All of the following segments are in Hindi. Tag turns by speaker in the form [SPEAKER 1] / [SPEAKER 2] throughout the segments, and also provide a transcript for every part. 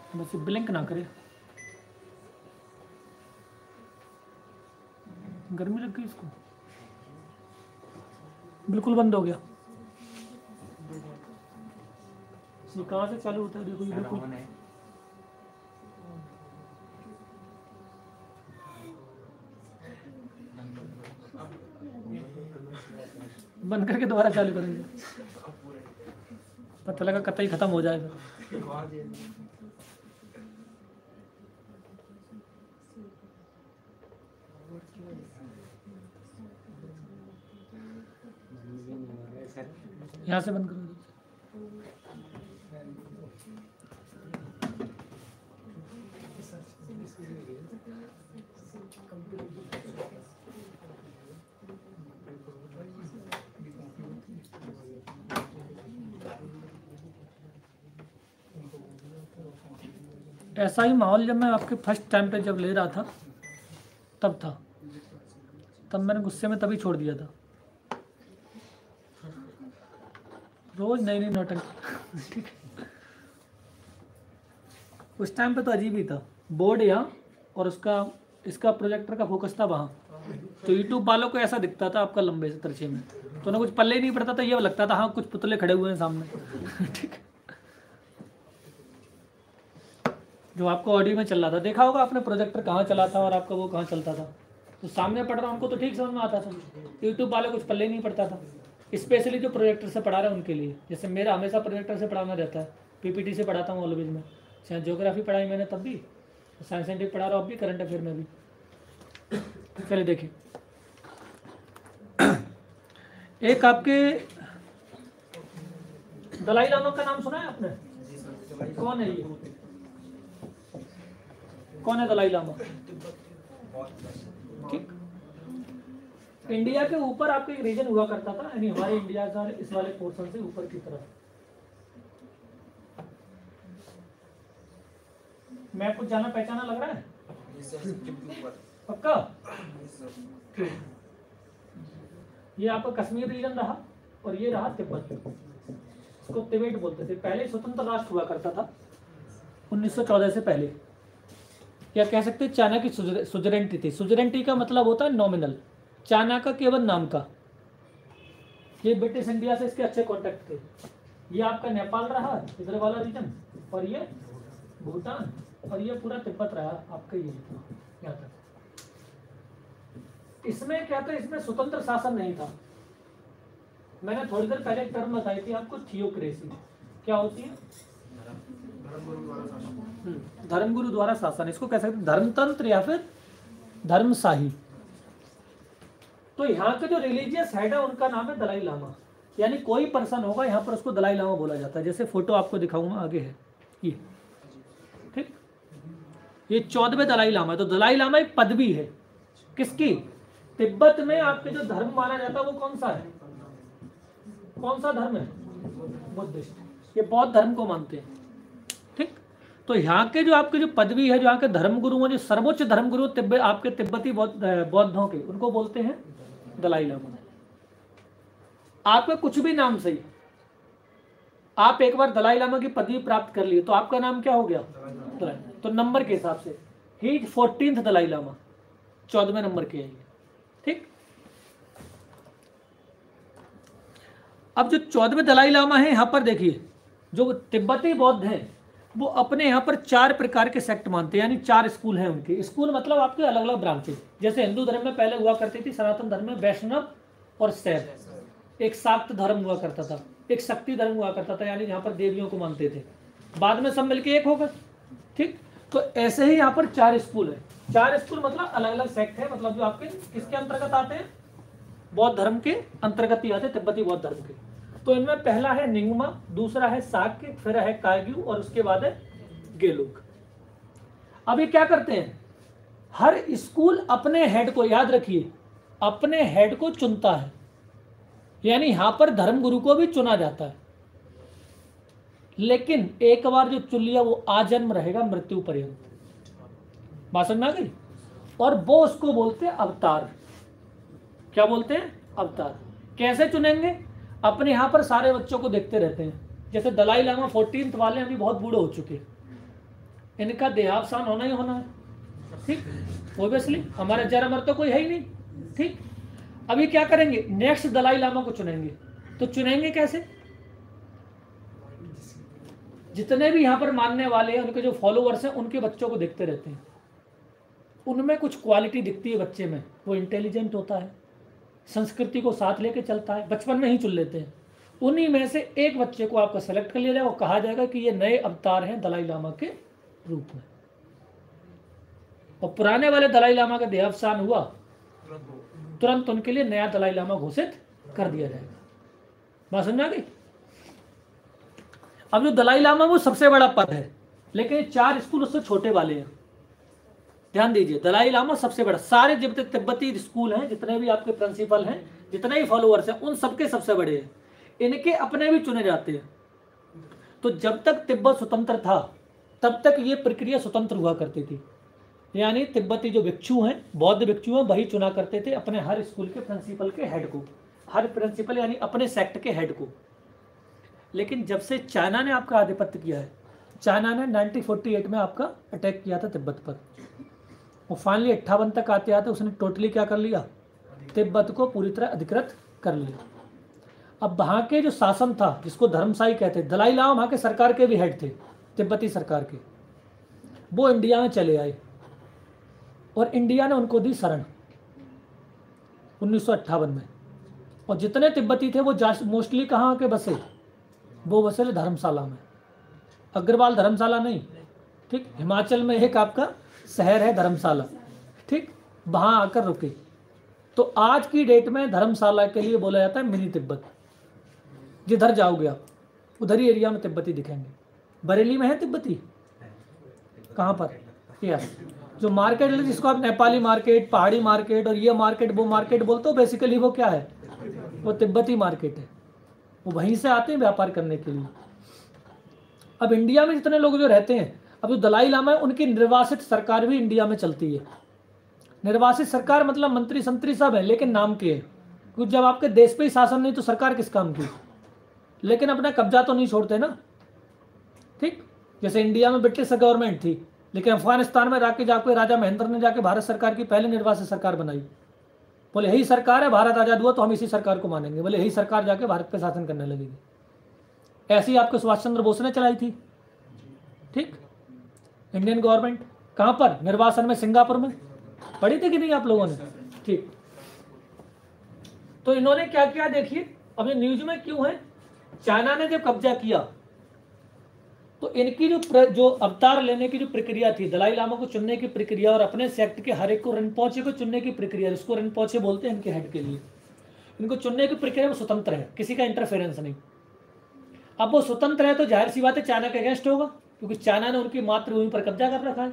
[SPEAKER 1] बस ब्लिंक ना करे, गर्मी लग गई इसको, बिल्कुल बंद हो गया। ये कहाँ से चालू होता है देखो, ये बिल्कुल बंद करके दोबारा चालू करेंगे, पता लगा कतई खत्म हो जाएगा। यहाँ से बंद करो। ऐसा ही माहौल जब मैं आपके फर्स्ट टाइम पे जब ले रहा था तब था, तब मैंने गुस्से में तभी छोड़ दिया था। रोज नई नई नौटंकी उस टाइम पे तो अजीब ही था। बोर्ड यहाँ और उसका इसका प्रोजेक्टर का फोकस था वहाँ, तो यूट्यूब वालों को ऐसा दिखता था आपका लंबे से तिरछे में, तो ना कुछ पल्ले ही नहीं पड़ता था, ये लगता था हाँ कुछ पुतले खड़े हुए हैं सामने। ठीक है, जो आपको ऑडियो में चल रहा था, देखा होगा आपने प्रोजेक्टर कहाँ चला था और आपका वो कहाँ चलता था, तो सामने पढ़ रहा उनको तो ठीक समझ में आता था, यूट्यूब वाले कुछ पल्ले नहीं पड़ता था। स्पेशली जो प्रोजेक्टर से पढ़ा रहे हैं उनके लिए, जैसे मेरा हमेशा प्रोजेक्टर से पढ़ाना रहता है, पीपीटी से पढ़ाता हूँ ऑलवेज में, चाहे ज्योग्राफी पढ़ाई मैंने तब भी, साइंस साइंटिफिक पढ़ा रहा हूँ अब भी, करंट अफेयर में भी। चलिए देखिए, एक आपके दलाई लामा का नाम सुना है आपने? कौन है ये, कौन है दलाई लामा? ठीक, इंडिया के ऊपर आपका एक रीजन हुआ करता था, यानी हमारे इंडिया का इस वाले पोर्शन से ऊपर की तरफ। मैं कुछ जाना पहचाना लग रहा है पक्का? ये आपका कश्मीर रीजन रहा और ये रहा तिब्बत, इसको तिबेट बोलते थे। पहले स्वतंत्र राष्ट्र हुआ करता था 1914 से पहले, क्या कह सकते हैं, चाइना की सुजरेंटी थी। सुजरेंटी का मतलब होता है नॉमिनल, चाइना का केवल नाम का। ये ब्रिटिश इंडिया से इसके अच्छे कॉन्टेक्ट थे। ये आपका नेपाल रहा इधर वाला रीजन, और ये भूटान, और ये पूरा तिब्बत रहा आपका, ये यहाँ तक। इसमें क्या था, इसमें स्वतंत्र शासन नहीं था। मैंने थोड़ी देर पहले एक टर्म बताई थी आपको, थियोक्रेसी। क्या होती है? धर्मगुरु द्वारा शासन, इसको कह सकते हैं धर्मतंत्र या फिर धर्मशाही। तो यहाँ के जो रिलीजियस हेड है उनका नाम है दलाई लामा, यानी कोई पर्सन होगा यहाँ पर उसको दलाई लामा बोला जाता है। जैसे फोटो आपको दिखाऊंगा आगे है ये, ठीक, ये 14वें दलाई लामा है। तो दलाई लामा एक पदवी है किसकी? तिब्बत में आपके जो धर्म माना जाता है वो कौन सा है? कौन सा धर्म है? बुद्धिस्ट। ये बौद्ध धर्म को मानते हैं, ठीक। तो यहाँ के जो आपके जो पदवी है, जो यहाँ के धर्मगुरु हैं, जो सर्वोच्च धर्मगुरु आपके तिब्बती बौद्धों के, उनको बोलते हैं दलाई लामा। आपका कुछ भी नाम सही, आप एक बार दलाई लामा की पदवी प्राप्त कर लिए तो आपका नाम क्या हो गया? दलाई। तो नंबर के हिसाब से ही 14th दलाई लामा, 14वें नंबर के है, ठीक। अब जो 14वें दलाई लामा है, यहाँ पर देखिए, जो तिब्बती बौद्ध हैं वो अपने यहाँ पर 4 प्रकार के सेक्ट मानते हैं, यानी 4 स्कूल हैं उनके। स्कूल मतलब आपके अलग अलग ब्रांचेस। जैसे हिंदू धर्म में पहले हुआ करती थी, सनातन धर्म में वैष्णव और शैव, एक शाक्त धर्म हुआ करता था, एक शक्ति धर्म हुआ करता था, यानी यहाँ पर देवियों को मानते थे। बाद में सब मिलके एक हो गए, ठीक। तो ऐसे ही यहाँ पर 4 स्कूल है। 4 स्कूल मतलब अलग अलग सेक्ट है, मतलब जो आपके किसके अंतर्गत आते हैं? बौद्ध धर्म के अंतर्गत ही आते हैं, तिब्बती बौद्ध धर्म के। तो इनमें पहला है निंगमा, दूसरा है साक्य, फिर है काग्यू और उसके बाद है गेलुक। अब ये क्या करते हैं, हर स्कूल अपने हेड को, याद रखिए, अपने हेड को चुनता है, यानी यहां पर धर्मगुरु को भी चुना जाता है, लेकिन एक बार जो चुन लिया वो आजन्म रहेगा, मृत्यु पर्यंत। बात समझ में आ गई? और वो उसको बोलते हैं अवतार। क्या बोलते हैं? अवतार। कैसे चुनेंगे? अपने यहाँ पर सारे बच्चों को देखते रहते हैं। जैसे दलाई लामा 14th वाले अभी बहुत बूढ़े हो चुके हैं, इनका देहावसान होना ही होना है, ठीक, ओबियसली हमारे जरामर तो कोई है ही नहीं, ठीक। अभी क्या करेंगे, नेक्स्ट दलाई लामा को चुनेंगे। तो चुनेंगे कैसे, जितने भी यहाँ पर मानने वाले हैं उनके जो फॉलोअर्स हैं उनके बच्चों को देखते रहते हैं, उनमें कुछ क्वालिटी दिखती है बच्चे में, वो इंटेलिजेंट होता है, संस्कृति को साथ लेके चलता है, बचपन में ही चुन लेते हैं। उन्हीं में से एक बच्चे को आपका सेलेक्ट कर लिया जाएगा और कहा जाएगा कि ये नए अवतार हैं दलाई लामा के रूप में। और पुराने वाले दलाई लामा का देहावसान हुआ, तुरंत उनके लिए नया दलाई लामा घोषित कर दिया जाएगा। बात समझ आ गई। अब जो दलाई लामा वो सबसे बड़ा पद है, लेकिन 4 स्कूल उससे छोटे वाले हैं। ध्यान दीजिए, दलाई लामा सबसे बड़ा, सारे जितने तिब्बती स्कूल हैं, जितने भी आपके प्रिंसिपल हैं, जितने भी फॉलोअर्स हैं, उन सबके सबसे बड़े हैं। इनके अपने भी चुने जाते हैं। तो जब तक तिब्बत स्वतंत्र था तब तक ये प्रक्रिया स्वतंत्र हुआ करती थी, यानी तिब्बती जो भिक्षु हैं, बौद्ध भिक्षु हैं, वही चुना करते थे अपने हर स्कूल के प्रिंसिपल के हेड को, हर प्रिंसिपल यानी अपने सेक्ट के हेड को। लेकिन जब से चाइना ने आपका आधिपत्य किया है, चाइना ने 1948 में आपका अटैक किया था तिब्बत पर, और फाइनली 58 तक आते आते उसने टोटली क्या कर लिया, तिब्बत को पूरी तरह अधिकृत कर लिया। अब वहाँ के जो शासन था, जिसको धर्मशाही कहते, दलाई लामा वहाँ के सरकार के भी हेड थे, तिब्बती सरकार के, वो इंडिया में चले आए और इंडिया ने उनको दी शरण 1958 में। और जितने तिब्बती थे वो मोस्टली कहाँ के बसे, वो बसे धर्मशाला में, अग्रवाल धर्मशाला नहीं, ठीक, हिमाचल में एक आपका शहर है धर्मशाला, ठीक, वहाँ आकर रुके। तो आज की डेट में धर्मशाला के लिए बोला जाता है मिनी तिब्बत। जिधर जाओगे आप उधर ही एरिया में तिब्बती दिखेंगे। बरेली में है तिब्बती, कहाँ पर, यस, जो मार्केट है जिसको आप नेपाली मार्केट, पहाड़ी मार्केट और ये मार्केट वो मार्केट बोलते हो, बेसिकली वो क्या है, वो तिब्बती मार्केट है। वो वहीं से आते हैं व्यापार करने के लिए। अब इंडिया में जितने लोग जो रहते हैं, अब जो दलाई लामा है उनकी निर्वासित सरकार भी इंडिया में चलती है। निर्वासित सरकार मतलब मंत्री संतरी सब है, लेकिन नाम के है, क्योंकि जब आपके देश पे ही शासन नहीं तो सरकार किस काम की। लेकिन अपना कब्जा तो नहीं छोड़ते ना, ठीक। जैसे इंडिया में ब्रिटिश गवर्नमेंट थी, लेकिन अफगानिस्तान में जाके राजा महेंद्र ने जाके भारत सरकार की पहले निर्वासित सरकार बनाई। बोले यही सरकार है, भारत आजाद हुआ तो हम इसी सरकार को मानेंगे, बोले यही सरकार जाके भारत पे शासन करने लगेगी। ऐसी आपको सुभाष चंद्र बोस ने चलाई थी, ठीक। इंडियन गवर्नमेंट कहाँ पर, निर्वासन में सिंगापुर में, पढ़ी थी कि नहीं आप लोगों ने, ठीक। तो इन्होंने क्या किया देखिए, अब ये न्यूज में क्यों है, चाइना ने जब कब्जा किया तो इनकी जो अवतार लेने की जो प्रक्रिया थी, दलाई लामा को चुनने की प्रक्रिया और अपने सेक्ट के हर एक को रिनपोचे को चुनने की प्रक्रिया, जिसको रिनपोचे बोलते हैं इनके हेड के लिए, इनको चुनने की प्रक्रिया वो स्वतंत्र है, किसी का इंटरफेरेंस नहीं। अब वो स्वतंत्र है तो जाहिर सी बात है चाइना के अगेंस्ट होगा, क्योंकि चाइना ने उनकी मातृभूमि पर कब्जा कर रखा है।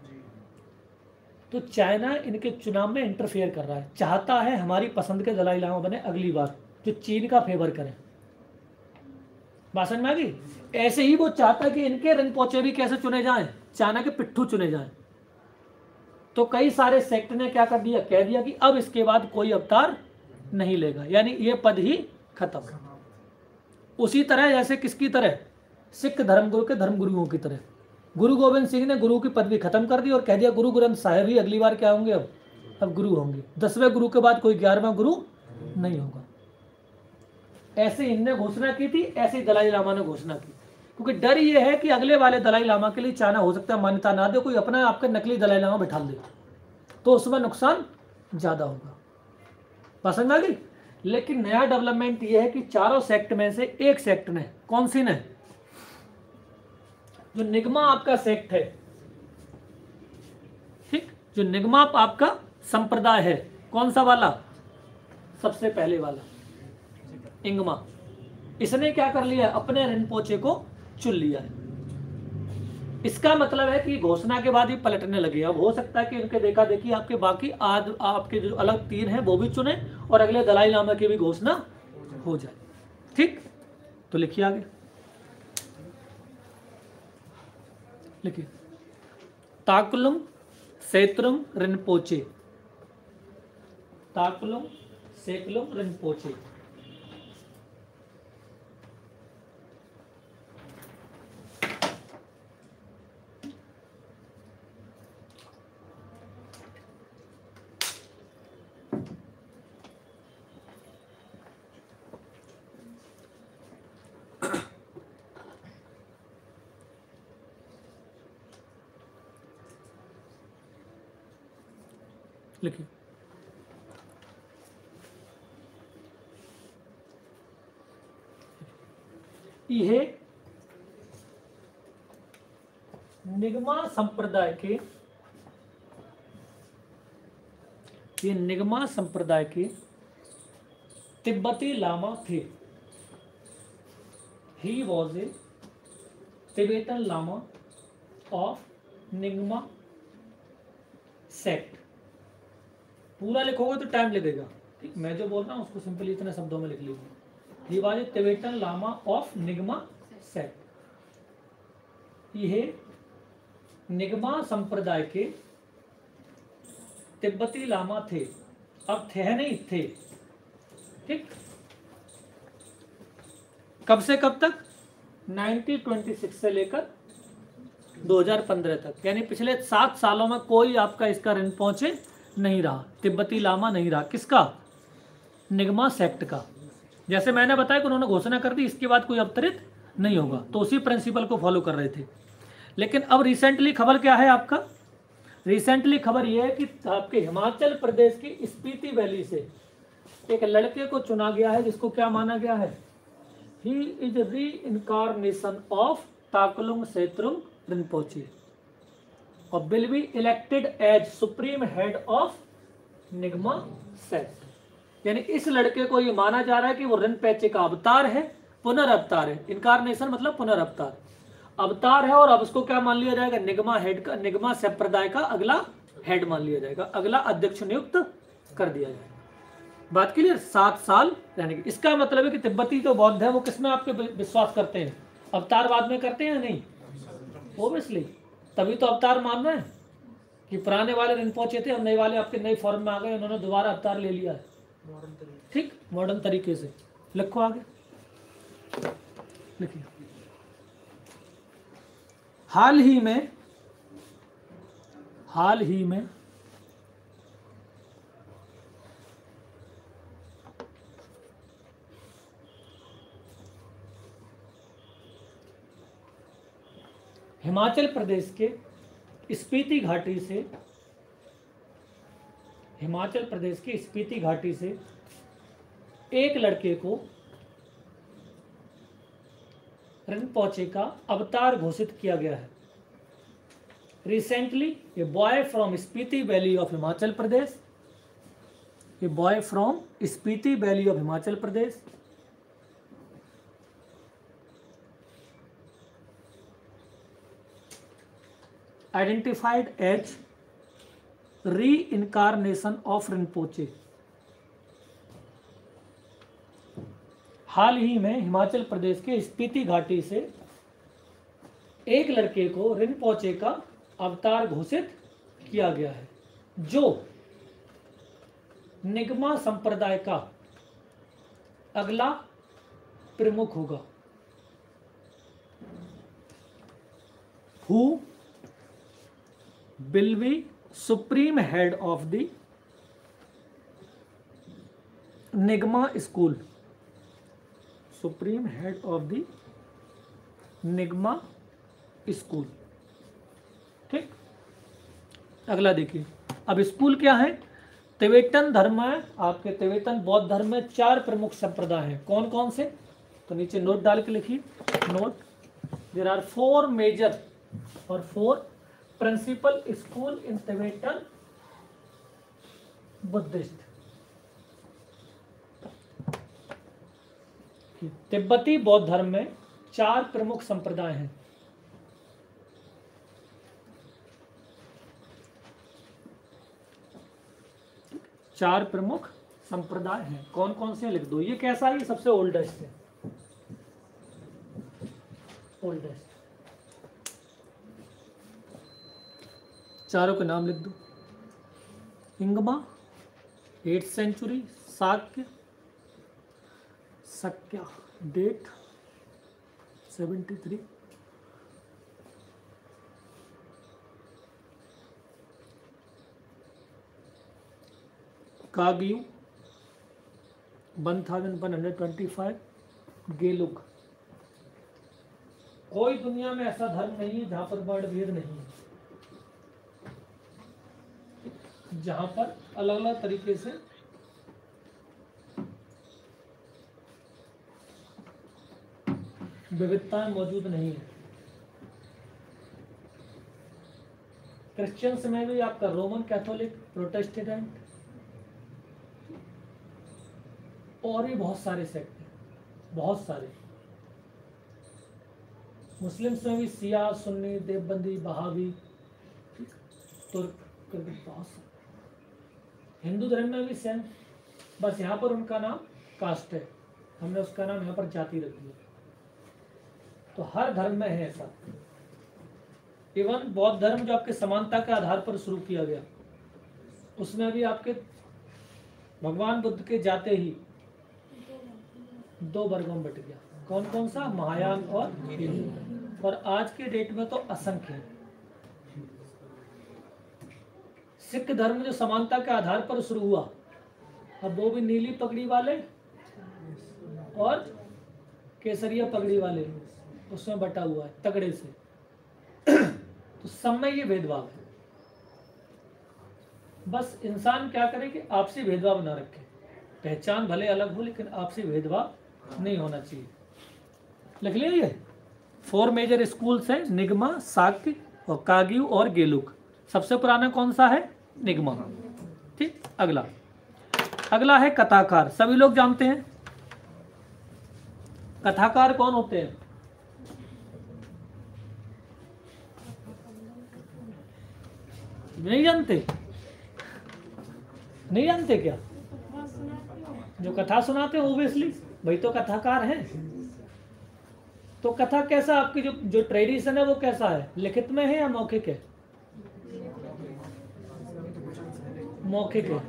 [SPEAKER 1] तो चाइना इनके चुनाव में इंटरफेयर कर रहा है, चाहता है हमारी पसंद के दलाई लामा बने अगली बार, जो चीन का फेवर करें। बात समझ में आ गई। ऐसे ही वो चाहता है कि इनके रिनपोचे भी कैसे चुने जाएं, चाइना के पिट्ठू चुने जाएं। तो कई सारे सेक्ट ने क्या कर दिया, कह दिया कि अब इसके बाद कोई अवतार नहीं लेगा, यानी ये पद ही खत्म। उसी तरह जैसे किसकी तरह, सिख धर्मगुरु के धर्मगुरुओं की तरह गुरु गोविंद सिंह ने गुरु की पदवी खत्म कर दी और कह दिया गुरु ग्रंथ साहिब ही अगली बार क्या होंगे, अब गुरु होंगे। 10वें गुरु के बाद कोई 11वां गुरु नहीं होगा। ऐसे इनने घोषणा की थी, ऐसे ही दलाई लामा ने घोषणा की, क्योंकि डर ये है कि अगले वाले दलाई लामा के लिए चाइना हो सकता है मान्यता ना दे, कोई अपना आपका नकली दलाई लामा बैठा दे, तो उसमें नुकसान ज्यादा होगा। पसंद आ गई। लेकिन नया डेवलपमेंट ये है कि चारों सेक्ट में से एक सेक्ट ने, कौन सी ने, जो निगमा आपका सेक्ट है, ठीक, जो निगमा आपका संप्रदाय है, कौन सा वाला, सबसे पहले वाला इंगमा, इसने क्या कर लिया, अपने रिनपोचे को चुन लिया है। इसका मतलब है कि घोषणा के बाद ही पलटने लगे। अब हो सकता है कि इनके देखा देखी आपके बाकी आपके जो अलग 3 हैं वो भी चुने और अगले दलाई लामा की भी घोषणा हो जाए, ठीक। तो लिखिए आगे, लिखिए, ताकुलुंग सेतुरुंग रिनपोचे, ताकुलुंग सेकुलुंग रिनपोचे। लिखिए, यह निगमा संप्रदाय के, ये निगमा संप्रदाय के तिब्बती लामा थे। He was a Tibetan lama of Nyingma sect. पूरा लिखोगे तो टाइम लगेगा, ठीक, मैं जो बोल रहा हूं उसको सिंपली इतने शब्दों में लिख लीजिए। He was a Tibetan lama of Nyingma sect. यह निगमा संप्रदाय के तिब्बती लामा थे। अब थे नहीं, थे, ठीक। कब से कब तक? 1926 से लेकर 2015 तक, यानी पिछले 7 सालों में कोई आपका इसका रिनपोचे नहीं रहा, तिब्बती लामा नहीं रहा। किसका? निगमा सेक्ट का। जैसे मैंने बताया कि उन्होंने घोषणा कर दी, इसके बाद कोई अवतरित नहीं होगा, तो उसी प्रिंसिपल को फॉलो कर रहे थे। लेकिन अब रिसेंटली खबर क्या है आपका? रिसेंटली खबर यह है कि आपके हिमाचल प्रदेश की स्पीति वैली से एक लड़के को चुना गया है, जिसको क्या माना गया है? He is reincarnation of Taklung Setrung Rinpoche और will be elected as supreme head of Nyingma sect. यानी इस लड़के को ये माना जा रहा है कि वो रिनपोचे का अवतार है, पुनर्अवतार है। इनकारनेशन मतलब पुनर्अवतार, अवतार है, और अब उसको क्या मान लिया जाएगा? निगमा हेड का, निगमा संप्रदाय का अगला हेड मान लिया जाएगा, अगला अध्यक्ष नियुक्त कर दिया जाएगा। बात क्लियर? 7 साल रहने की। इसका मतलब है कि तिब्बती जो बौद्ध है वो किसमें आपके विश्वास करते हैं? अवतारवाद में करते हैं या नहीं? ओब्वियसली, तभी तो अवतार मान रहे हैं कि पुराने वाले रिनपोचे थे, और नए वाले आपके नए फॉर्म में आ गए, उन्होंने दोबारा अवतार ले लिया है, ठीक, मॉडर्न तरीके से। लिखो आगे, लिखिए। हाल ही में हिमाचल प्रदेश के स्पीति घाटी से एक लड़के को रिनपोचे का अवतार घोषित किया गया है। Recently a boy from Spiti valley of Himachal Pradesh, identified as reincarnation of Rinpoche. हाल ही में हिमाचल प्रदेश के स्पीति घाटी से एक लड़के को रिनपोचे का अवतार घोषित किया गया है, जो निगमा संप्रदाय का अगला प्रमुख होगा। Who will be supreme head of the Nigma school, supreme head of the Nigma school, ठीक। अगला देखिए, अब स्कूल क्या है? तिबेटन धर्म है, आपके तिबेतन बौद्ध धर्म में 4 प्रमुख संप्रदाय हैं। कौन कौन से? तो नीचे नोट डाल के लिखिए, नोट। देयर आर 4 मेजर और 4 principal school in Tibetan Buddhist. तिब्बती बौद्ध धर्म में 4 प्रमुख संप्रदाय हैं। चार प्रमुख संप्रदाय हैं। कौन कौन से लिख दो। ये कैसा है? ये सबसे ओल्डेस्ट है, ओल्डेस्ट। चारों के नाम लिख दो। Nyingma 8th century, Sakya, Sakya date 73, Kagyu 1125, Gelug. कोई दुनिया में ऐसा धर्म नहीं है जहां पर वर्ण भेद नहीं है। जहां पर अलग अलग तरीके से विविधताएं मौजूद नहीं है। क्रिश्चियंस में भी आपका रोमन कैथोलिक, प्रोटेस्टेंट और भी बहुत सारे सेक्ट हैं, बहुत सारे। मुस्लिम्स में भी शिया, सुन्नी, देवबंदी, बहावी, तुर्क, बहुत सारे। हिंदू धर्म में भी सेम, बस यहाँ पर उनका नाम कास्ट है, हमने उसका नाम यहाँ पर जाति रख दिया। तो हर धर्म में है ऐसा। इवन बौद्ध धर्म जो आपके समानता के आधार पर शुरू किया गया, उसमें भी आपके भगवान बुद्ध के जाते ही 2 वर्गों में बट गया। कौन कौन सा? महायान और हिंदू। और आज के डेट में तो असंख्य है। सिख धर्म जो समानता के आधार पर शुरू हुआ, अब वो भी नीली पगड़ी वाले और केसरिया पगड़ी वाले उसमें बटा हुआ है तगड़े से। तो सब में ये भेदभाव है। बस इंसान क्या करे कि आपसी भेदभाव ना रखे। पहचान भले अलग हो लेकिन आपसी भेदभाव नहीं होना चाहिए। लिख लिया ये 4 मेजर स्कूल्स है, निगमा, शाक्य और काग्यू और गेलुक। सबसे पुराना कौन सा है? निगमा। ठीक, अगला है कथाकार। सभी लोग जानते हैं कथाकार कौन होते हैं? नहीं जानते? नहीं जानते क्या? जो कथा सुनाते हैं ओबियसली वही तो कथाकार हैं। तो कथा कैसा, आपकी जो ट्रेडिशन है वो कैसा है? लिखित में है या मौखिक है? मौखिक है।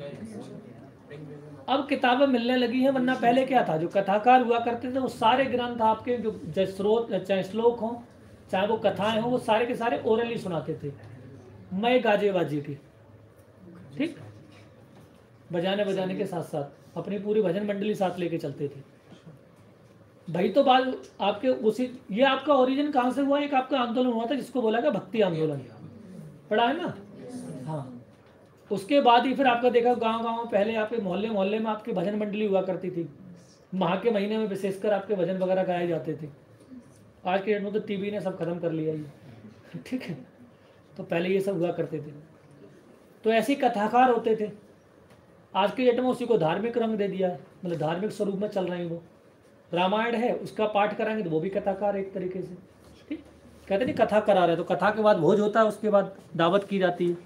[SPEAKER 1] अब किताबें मिलने लगी हैं, वरना पहले क्या था? जो कथाकार हुआ करते थे वो सारे ग्रंथ आपके जो स्रोत, चाहे श्लोक हो चाहे वो कथाएं हो, वो सारे के सारे ओरली सुनाते थे, मय गाजे बाजे की। ठीक, बजाने बजाने के साथ साथ अपनी पूरी भजन मंडली साथ लेके चलते थे भाई। तो बात आपके उसी, ये आपका ओरिजिन कहाँ से हुआ? एक आपका आंदोलन हुआ था जिसको बोला गया भक्ति आंदोलन, पढ़ा है ना? हाँ, उसके बाद ही फिर आपका देखा गांव गांव में पहले आपके मोहल्ले मोहल्ले में आपकी भजन मंडली हुआ करती थी। माह के महीने में विशेषकर आपके भजन वगैरह गाए जाते थे। आज के डेट में तो टीवी ने सब खत्म कर लिया ये। ठीक है, तो पहले ये सब हुआ करते थे। तो ऐसे कथाकार होते थे। आज के डेट में उसी को धार्मिक रंग दे दिया है, मतलब धार्मिक स्वरूप में चल रहे हैं। वो रामायण है, उसका पाठ कराएंगे तो वो भी कथाकार एक तरीके से। ठीक, कहते नहीं कथा करा रहे, तो कथा के बाद भोज होता है, उसके बाद दावत की जाती है।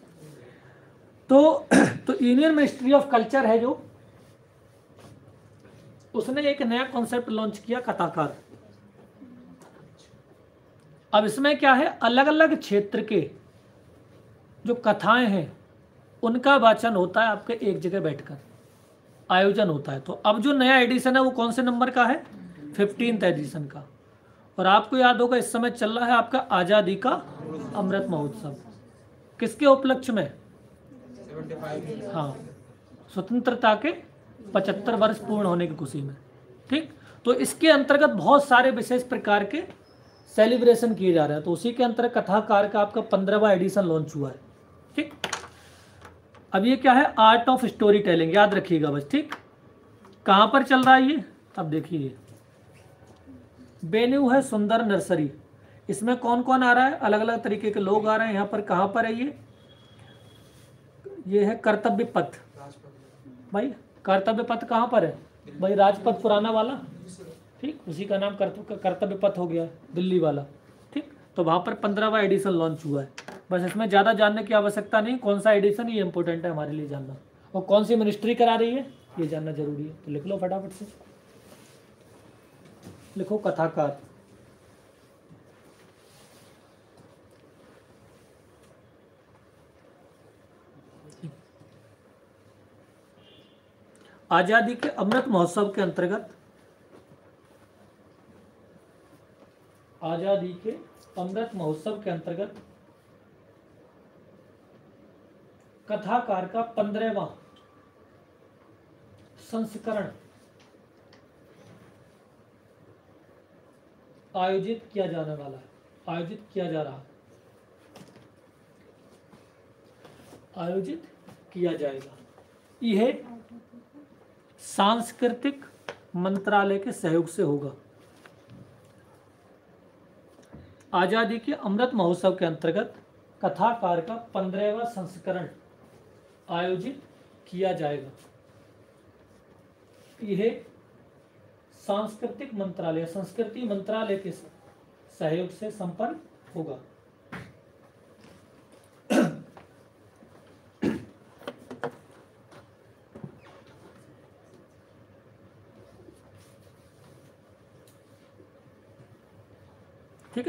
[SPEAKER 1] तो इंडियन मिनिस्ट्री ऑफ कल्चर है जो, उसने एक नया कॉन्सेप्ट लॉन्च किया, कथाकार। अब इसमें क्या है, अलग अलग क्षेत्र के जो कथाएं हैं उनका वाचन होता है आपके एक जगह बैठकर, आयोजन होता है। तो अब जो नया एडिशन है वो कौन से नंबर का है? 15th एडिशन का। और आपको याद होगा इस समय चल रहा है आपका आज़ादी का अमृत महोत्सव। किसके उपलक्ष्य में? 75। हाँ, स्वतंत्रता के 75 वर्ष पूर्ण होने की खुशी में। ठीक, तो इसके अंतर्गत बहुत सारे विशेष प्रकार के सेलिब्रेशन किए जा रहे हैं। तो उसी के अंतर्गत कथाकार का आपका 15वां एडिशन लॉन्च हुआ है। ठीक, अब ये क्या है? आर्ट ऑफ स्टोरी टेलिंग, याद रखिएगा बस। ठीक, कहाँ पर चल रहा है ये? अब देखिए, वेन्यू है सुंदर नर्सरी। इसमें कौन कौन आ रहा है? अलग अलग तरीके के लोग आ रहे हैं। यहाँ पर कहाँ पर है ये है कर्तव्य पथ। भाई कर्तव्य पथ कहाँ पर है? भाई राजपथ पुराना वाला। ठीक, उसी का नाम कर्तव्य पथ हो गया, दिल्ली वाला। ठीक, तो वहाँ पर 15वां एडिशन लॉन्च हुआ है। बस इसमें ज़्यादा जानने की आवश्यकता नहीं, कौन सा एडिशन ये इंपॉर्टेंट है हमारे लिए जानना, और कौन सी मिनिस्ट्री करा रही है ये जानना जरूरी है। तो लिख लो फटाफट से, लिखो कथाकार। आजादी के अमृत महोत्सव के अंतर्गत, आजादी के अमृत महोत्सव के अंतर्गत कथाकार का 15वां संस्करण आयोजित किया जाने वाला है, आयोजित किया जा रहा है। आयोजित किया जाएगा। यह सांस्कृतिक मंत्रालय के सहयोग से होगा। आजादी के अमृत महोत्सव के अंतर्गत कथाकार का 15वां संस्करण आयोजित किया जाएगा। यह सांस्कृतिक मंत्रालय, संस्कृति मंत्रालय के सहयोग से संपन्न होगा। ठीक है।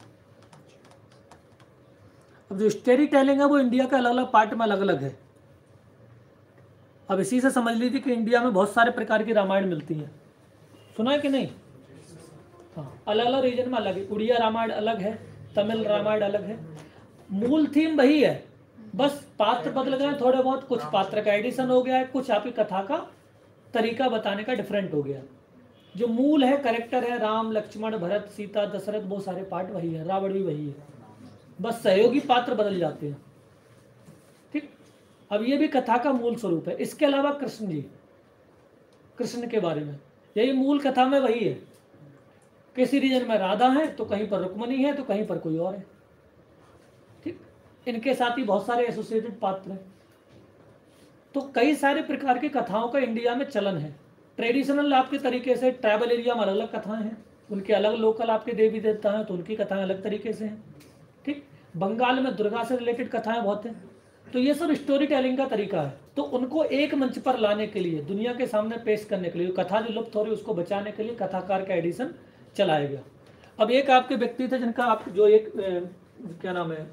[SPEAKER 1] अब जो स्टोरी टेलिंग है वो इंडिया के अलग अलग पार्ट में अलग अलग है। अब इसी से समझ लीजिए कि इंडिया में बहुत सारे प्रकार की रामायण मिलती हैं। सुना है कि नहीं? हाँ, अलग अलग रीजन में अलग है। उड़िया रामायण अलग है, तमिल रामायण अलग है, मूल थीम वही है, बस पात्र बदल गए थोड़े बहुत, कुछ पात्र का एडिशन हो गया है, कुछ आपकी कथा का तरीका बताने का डिफरेंट हो गया। जो मूल है, कैरेक्टर है, राम लक्ष्मण भरत सीता दशरथ, वो सारे पार्ट वही है, रावण भी वही है, बस सहयोगी पात्र बदल जाते हैं। ठीक। अब ये भी कथा का मूल स्वरूप है। इसके अलावा कृष्ण जी, कृष्ण के बारे में यही मूल कथा में वही है। किसी रीजन में राधा है तो कहीं पर रुक्मणी है तो कहीं पर कोई और है। ठीक। इनके साथ ही बहुत सारे एसोसिएटेड पात्र हैं। तो कई सारे प्रकार की कथाओं का इंडिया में चलन है। ट्रेडिशनल आपके तरीके से ट्राइबल एरिया में अलग अलग कथाएं हैं, उनके अलग लोकल आपके देवी देवता हैं तो उनकी कथाएं अलग तरीके से हैं। ठीक। बंगाल में दुर्गा से रिलेटेड कथाएं बहुत हैं। तो ये सब स्टोरी टेलिंग का तरीका है। तो उनको एक मंच पर लाने के लिए, दुनिया के सामने पेश करने के लिए, कथा जो लुप्त हो रही है उसको बचाने के लिए कथाकार का एडिशन चलाया गया। अब एक आपके व्यक्ति थे जिनका आप जो एक क्या नाम है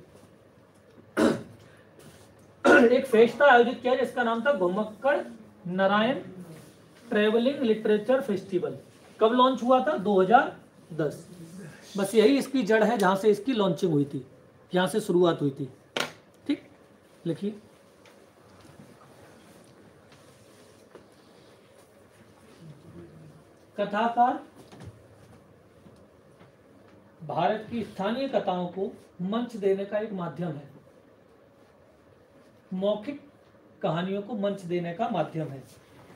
[SPEAKER 1] एक फेस्टा आयोजित किया जिसका नाम था Ghumakkad Narayan travelling literature festival. कब लॉन्च हुआ था? 2010। बस यही इसकी जड़ है जहां से इसकी लॉन्चिंग हुई थी, यहां से शुरुआत हुई थी। ठीक, लिखिए। कथाकार भारत की स्थानीय कथाओं को मंच देने का एक माध्यम है, मौखिक कहानियों को मंच देने का माध्यम है।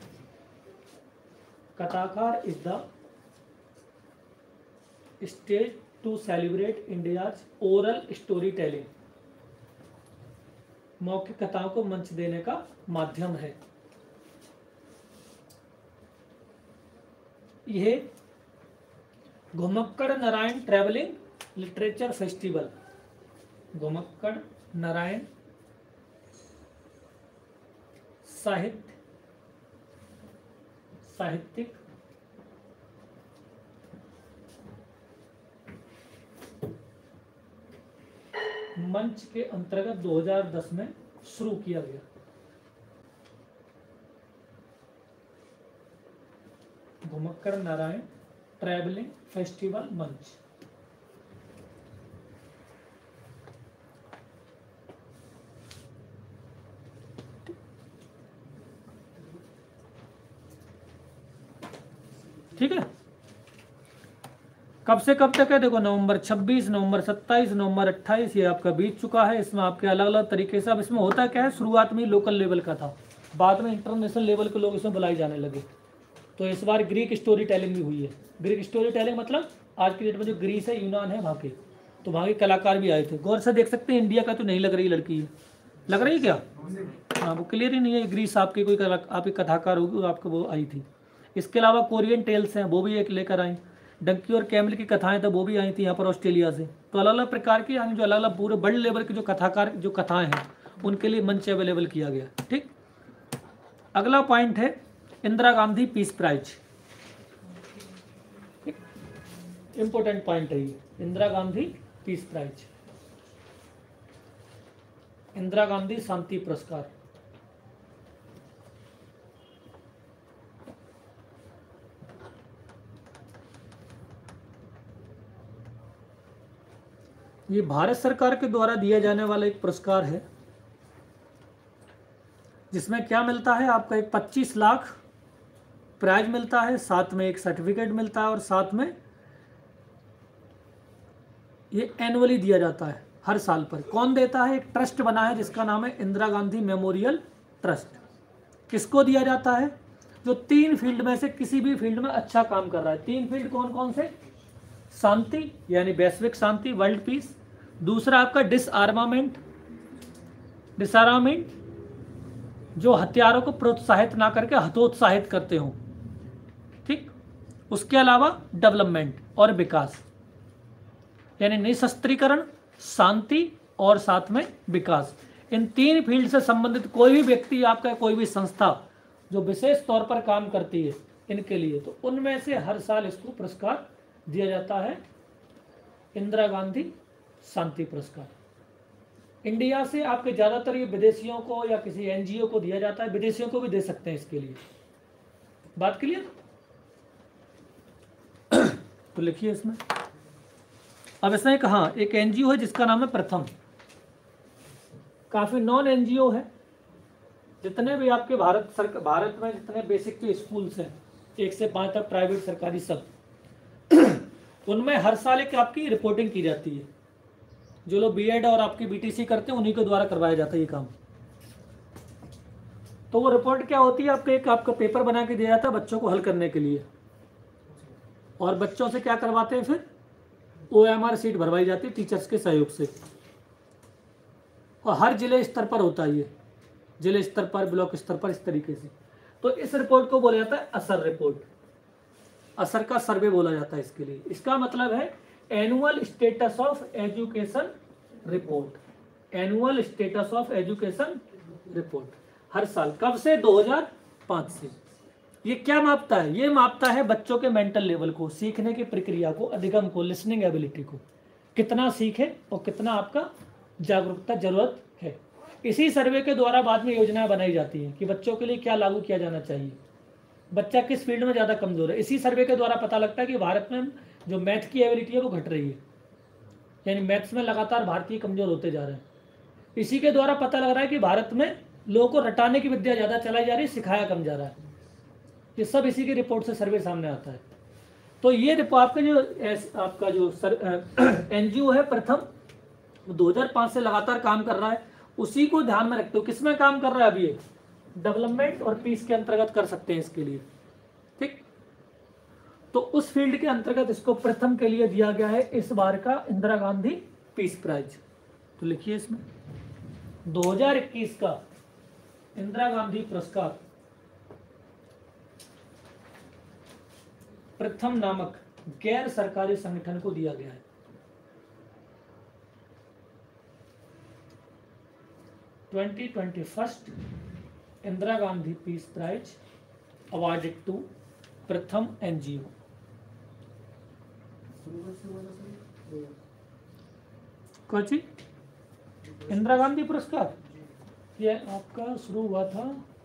[SPEAKER 1] Kathakar is the stage to celebrate India's oral story telling. मौखिक कथाओं को मंच देने का माध्यम है। यह Ghumakkad Narayan travelling literature festival, Ghumakkad Narayan साहित्यिक मंच के अंतर्गत 2010 में शुरू किया गया। घुमक्कड़ नारायण ट्रैवलिंग फेस्टिवल मंच। ठीक है। कब से कब तक है? देखो, नवंबर 26, नवंबर 27, नवंबर 28 ये आपका बीत चुका है। इसमें आपके अलग अलग तरीके से, अब इसमें होता क्या है, शुरुआत में लोकल लेवल का था, बाद में इंटरनेशनल लेवल के लोग इसमें बुलाए जाने लगे। तो इस बार ग्रीक स्टोरी टेलिंग भी हुई है। ग्रीक स्टोरी टेलिंग मतलब आज की डेट में जो ग्रीस है, यूनान है, वहाँ के, तो वहाँ के कलाकार भी आए थे। गौर से देख सकते हैं, इंडिया का तो नहीं लग रही लड़की है, लग रही क्या? हाँ, वो क्लियर ही नहीं है। ग्रीस आपकी कोई आपकी कथाकार होगी, आपको वो आई थी। इसके अलावा कोरियन टेल्स हैं, वो भी एक लेकर आई। डंकी और कैमल की कथाएं तो वो भी आई थी यहाँ पर ऑस्ट्रेलिया से। तो अलग अलग प्रकार की, यानी जो अलग अलग पूरे बड़े लेवल के जो कथाकार जो कथाएं हैं उनके लिए मंच अवेलेबल किया गया। ठीक। अगला पॉइंट है Indira Gandhi peace prize. Important point है ये, इंदिरा गांधी पीस प्राइज, इंदिरा गांधी शांति पुरस्कार। ये भारत सरकार के द्वारा दिया जाने वाला एक पुरस्कार है, जिसमें क्या मिलता है आपका? एक 25 लाख प्राइज मिलता है, साथ में एक सर्टिफिकेट मिलता है, और साथ में ये एनुअली दिया जाता है, हर साल पर। कौन देता है? एक ट्रस्ट बना है जिसका नाम है इंदिरा गांधी मेमोरियल ट्रस्ट। किसको दिया जाता है? जो 3 फील्ड में से किसी भी फील्ड में अच्छा काम कर रहा है। 3 फील्ड कौन कौन से? शांति यानी वैश्विक शांति, वर्ल्ड पीस। दूसरा आपका डिसआर्मामेंट, जो हथियारों को प्रोत्साहित ना करके हतोत्साहित करते हो, ठीक। उसके अलावा डेवलपमेंट और विकास, यानी निशस्त्रीकरण, शांति और साथ में विकास। इन 3 फील्ड से संबंधित कोई भी व्यक्ति, आपका कोई भी संस्था जो विशेष तौर पर काम करती है इनके लिए, तो उनमें से हर साल इसको पुरस्कार दिया जाता है, इंदिरा गांधी शांति पुरस्कार। इंडिया से आपके ज़्यादातर ये विदेशियों को या किसी एनजीओ को दिया जाता है, विदेशियों को भी दे सकते हैं इसके लिए। बात क्लियर? तो लिखिए इसमें। अब इसमें कहा एक एनजीओ है जिसका नाम है प्रथम। काफ़ी नॉन एनजीओ है। जितने भी आपके भारत में जितने बेसिक के स्कूल्स हैं 1 से 5 तक, प्राइवेट सरकारी सब, उनमें हर साल एक आपकी रिपोर्टिंग की जाती है। जो लोग बीएड और आपकी बीटीसी करते हैं उन्हीं के द्वारा करवाया जाता है ये काम। तो वो रिपोर्ट क्या होती है? आपका पेपर बना के दिया जाता है बच्चों को हल करने के लिए, और बच्चों से क्या करवाते हैं फिर? OMR सीट भरवाई जाती है टीचर्स के सहयोग से, और हर जिले स्तर पर होता है ये, जिले स्तर पर, ब्लॉक स्तर पर, इस तरीके से। तो इस रिपोर्ट को बोला जाता है असर रिपोर्ट। असर का सर्वे बोला जाता है इसके लिए। इसका मतलब है annual status of education report. Annual status of education report हर साल। कब से? 2005 से। ये क्या मापता है? ये मापता है बच्चों के मेंटल लेवल को, सीखने की प्रक्रिया को, अधिगम को, लिसनिंग एबिलिटी को, कितना सीखे और कितना आपका जागरूकता जरूरत है। इसी सर्वे के द्वारा बाद में योजनाएं बनाई जाती हैं कि बच्चों के लिए क्या लागू किया जाना चाहिए, बच्चा किस फील्ड में ज़्यादा कमज़ोर है। इसी सर्वे के द्वारा पता लगता है कि भारत में जो मैथ की एबिलिटी है वो घट रही है, यानी मैथ्स में लगातार भारतीय कमज़ोर होते जा रहे हैं। इसी के द्वारा पता लग रहा है कि भारत में लोगों को रटाने की विद्या ज़्यादा चलाई जा रही है, सिखाया कम जा रहा है। ये सब इसी की रिपोर्ट से सर्वे सामने आता है। तो ये रिपोर्ट आपका जो एनजीओ है प्रथम, 2005 से लगातार काम कर रहा है। उसी को ध्यान में रखते हो। किसमें काम कर रहा है अभी? ये डेवलपमेंट और पीस के अंतर्गत कर सकते हैं इसके लिए, ठीक। तो उस फील्ड के अंतर्गत इसको प्रथम के लिए दिया गया है इस बार का इंदिरा गांधी पीस प्राइज। तो लिखिए इसमें 2021 का इंदिरा गांधी पुरस्कार प्रथम नामक गैर सरकारी संगठन को दिया गया है। First Indira Gandhi peace prize awarded to Pratham NGO. कौन सी? इंदिरा गांधी पुरस्कार ये आपका शुरू हुआ था